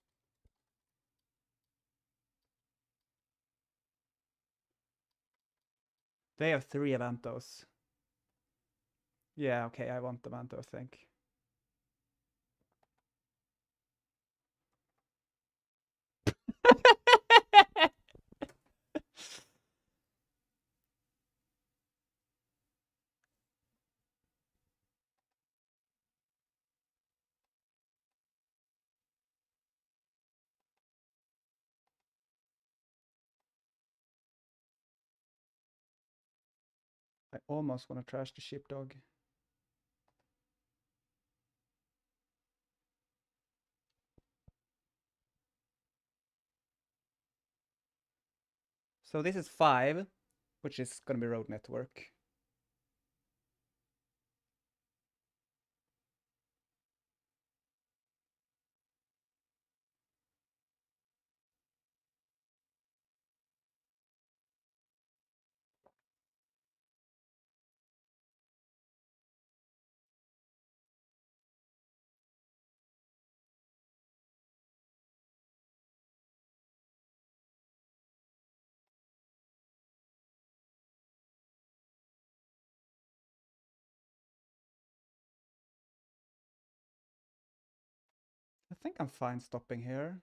They have three Avantos. Yeah, okay, I want Avanto, I think. I almost want to trash the sheepdog. So this is five, which is gonna be Road Network. I think I'm fine stopping here.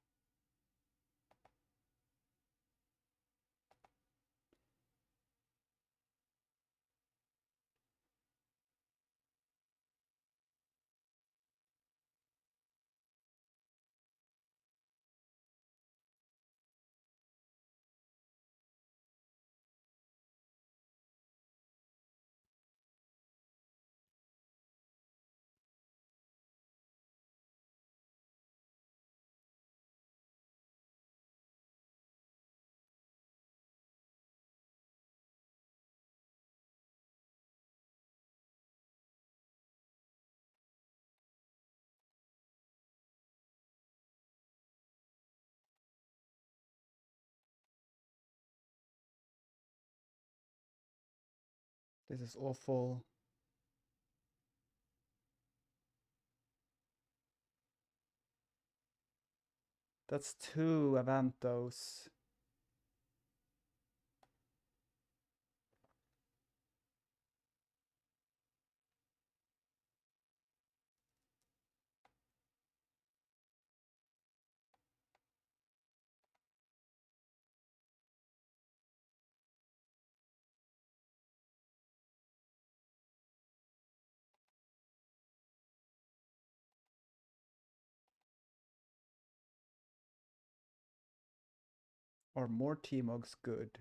This is awful. That's two Avantos. Are more T-Mogs good?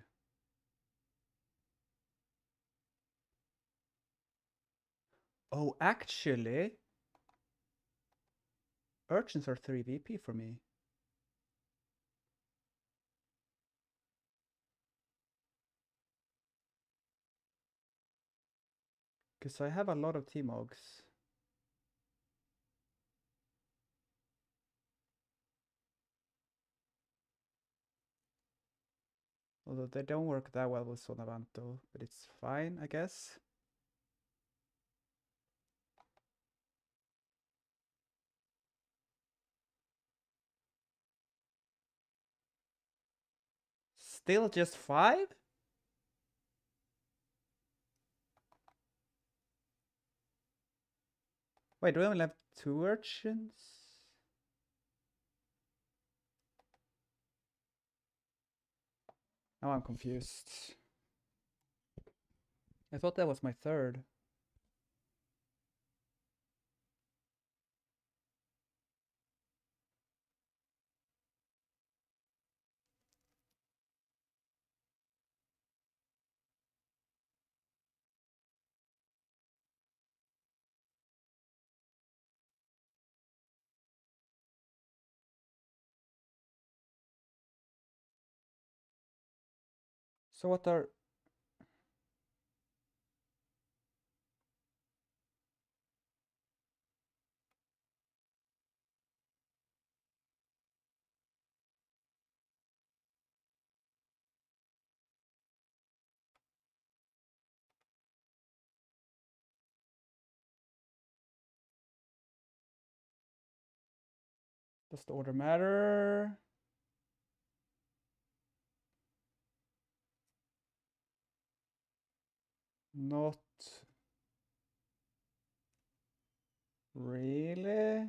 Oh, actually, Urchins are three V P for me. Because I have a lot of T-Mogs. Although they don't work that well with Sonavanto, but it's fine, I guess. Still just five? Wait, do we only have two urchins? Now I'm confused. I thought that was my third. So what are... Does the order matter? Not really.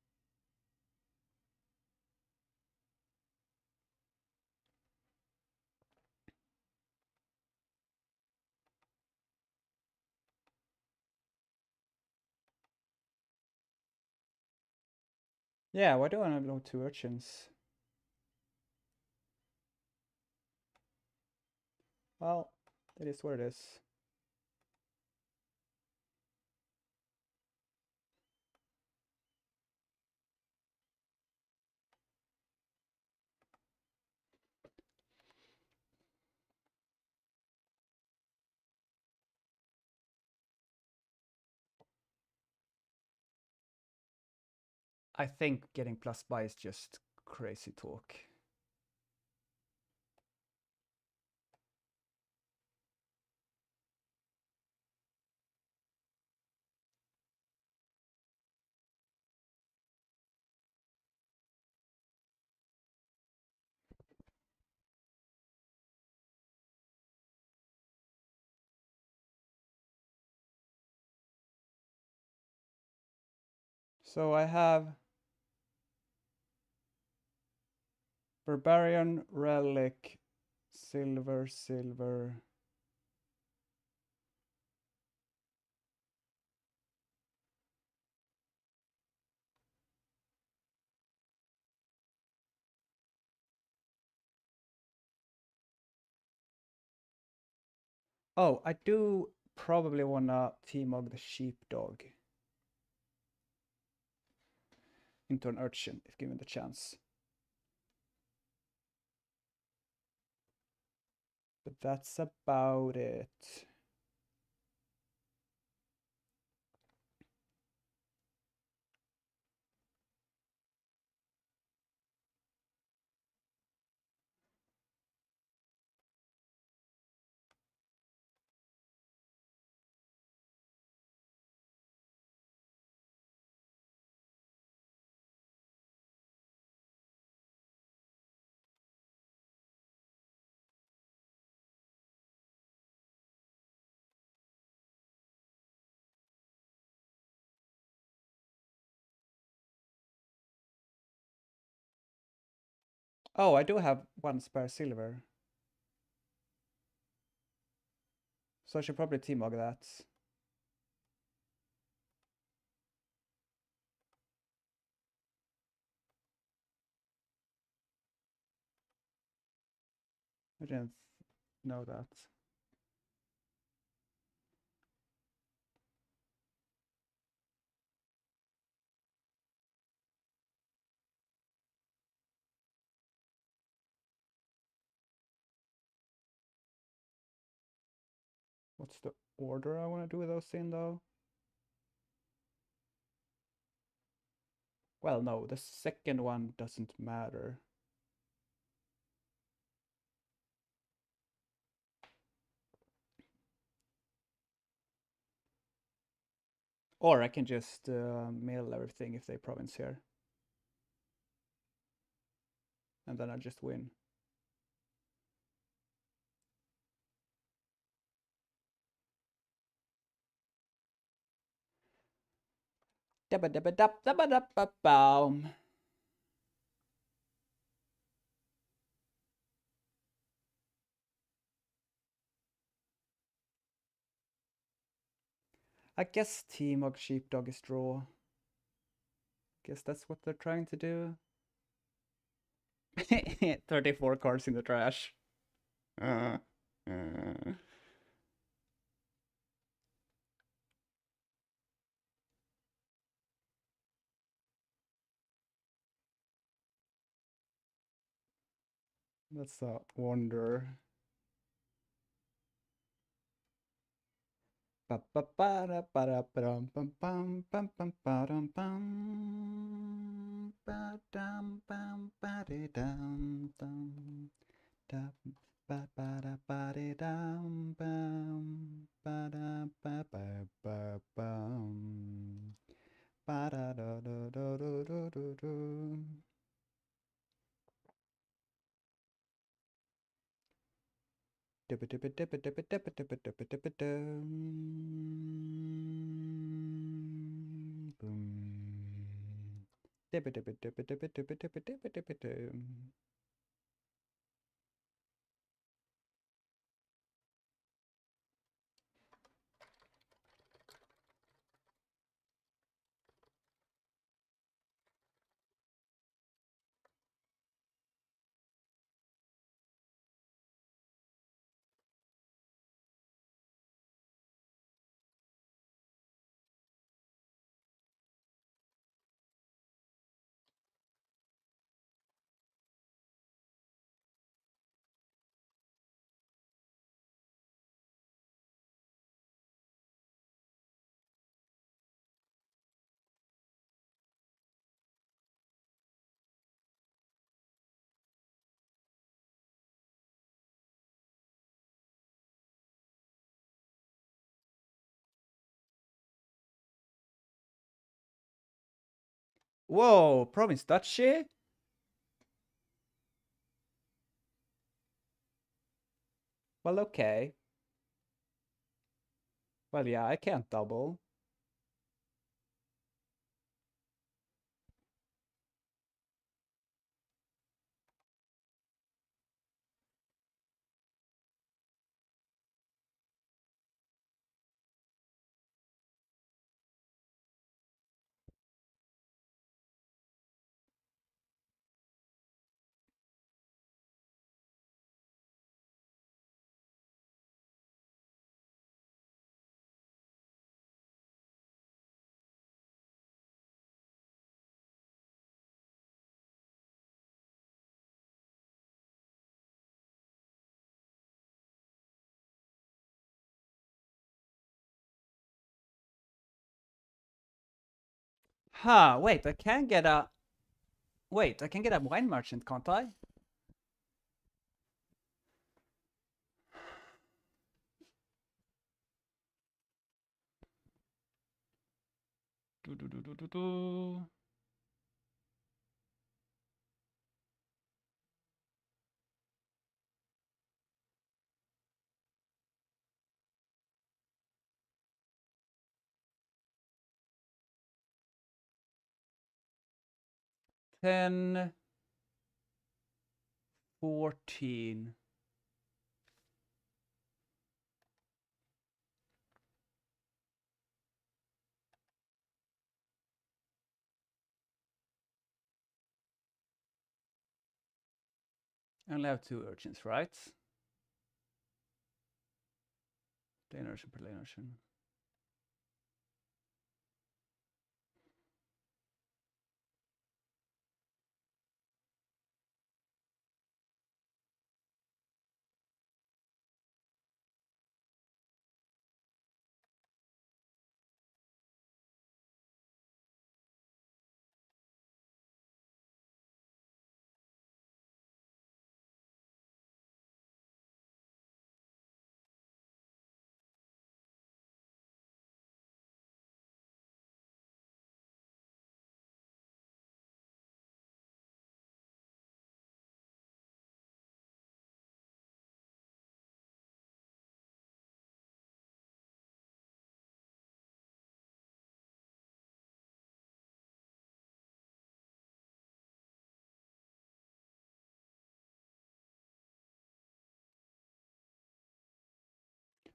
Yeah, why do I have no two urchins? Well, that is what it is. I think getting plus buy is just crazy talk. So I have Barbarian, Relic, Silver, Silver. Oh, I do probably wanna T-Mog the Sheepdog into an urchin if given the chance. But that's about it. Oh, I do have one spare silver. So I should probably T-Mog that. I didn't know that. What's the order I want to do those in, though? Well, no, the second one doesn't matter. Or I can just uh, mail everything if they province here. And then I just win. Dabba dabba dab dabba dabba boom. I guess T-Mog Sheepdog is draw. Guess that's what they're trying to do. thirty-four cards in the trash. Uh, uh. That's a wonder. Ba ba ba da ba da ba dum bum bum bum bum ba dum bum ba dum bum ba de dum dum da ba ba da ba de dum bum ba da ba ba ba bum ba da da da da da da da da. Dibba dibba dibba dibba dibba dibba dibba dibba dum. Boom. Dibba dibba dibba dibba dibba dibba dibba dibba dum. Whoa, province duchy? Well, okay. Well, yeah, I can't double. Huh, wait, I can get a... Wait, I can get a wine merchant, can't I? Do, do, do, do, do, do. ten, fourteen. I only have two urchins, right? Plain urchin per lane urchin.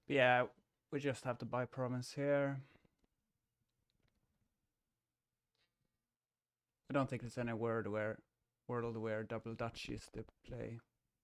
Yeah, we just have to buy province here. I don't think there's any word where world where double Dutch is to play.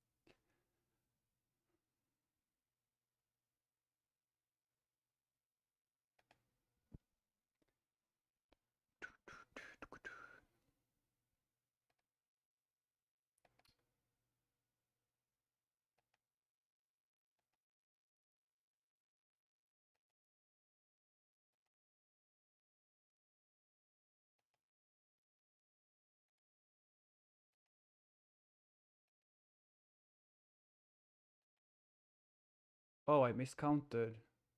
Oh, I miscounted.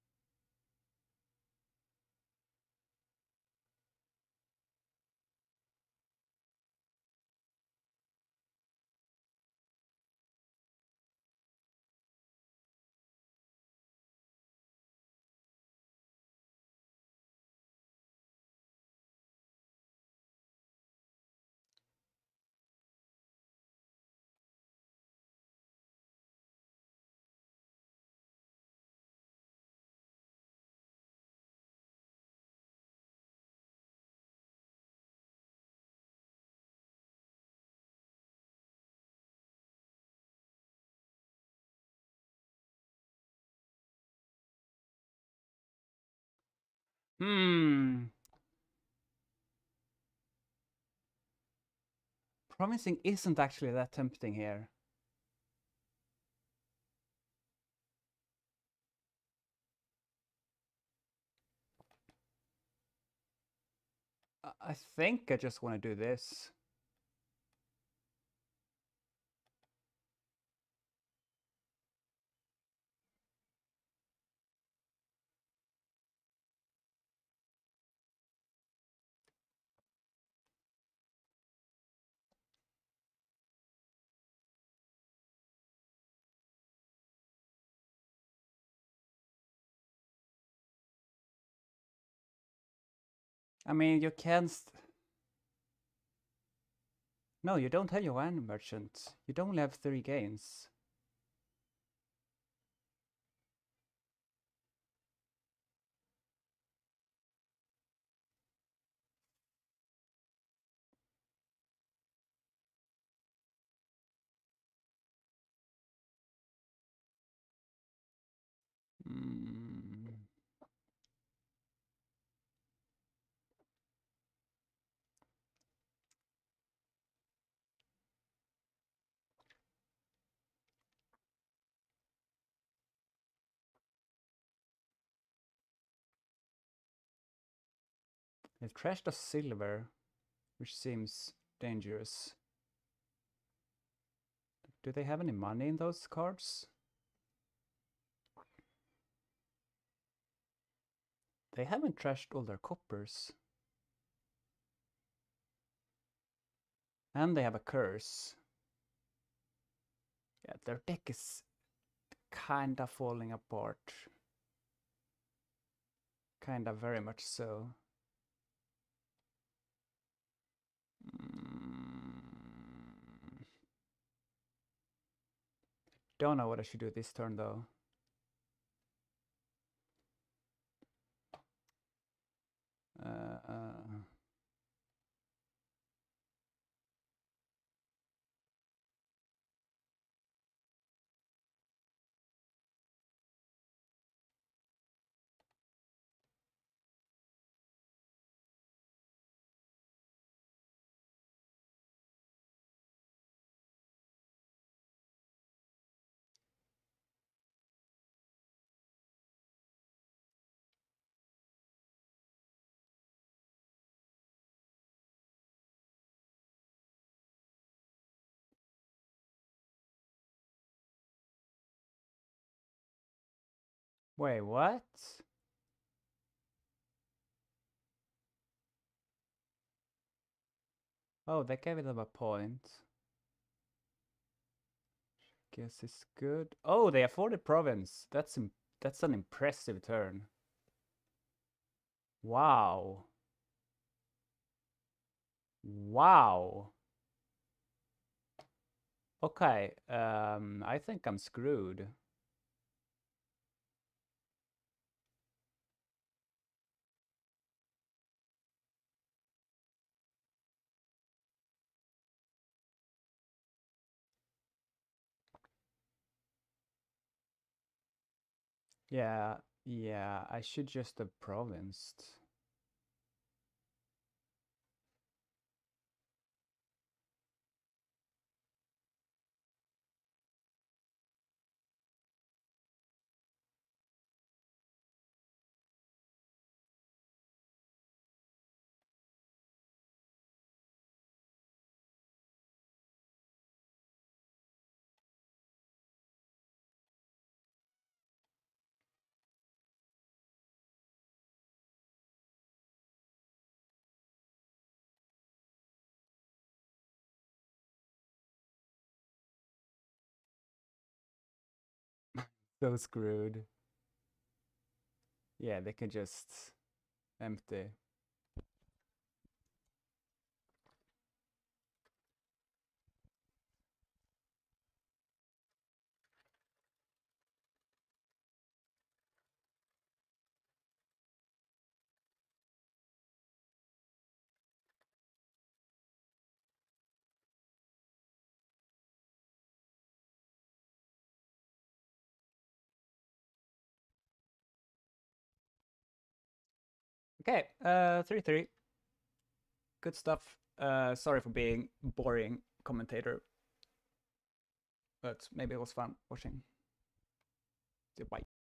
Hmm. Promising isn't actually that tempting here. I think I just want to do this. I mean, you can. St no, you don't have your wine merchant. You don't have three gains. Mm. They've trashed a silver, which seems dangerous. Do they have any money in those cards? They haven't trashed all their coppers. And they have a curse. Yeah, their deck is kinda falling apart. Kinda very much so. Mm. Don't know what I should do this turn though. Uh, uh. Wait, what? Oh, they gave them a point. Guess it's good. Oh, they afforded province. That's im that's an impressive turn. Wow. Wow. Okay, um, I think I'm screwed. Yeah, yeah, I should just have provinced. So screwed. Yeah, they can just empty. Okay, uh, three three. Good stuff. Uh, sorry for being boring commentator, but maybe it was fun watching. Goodbye.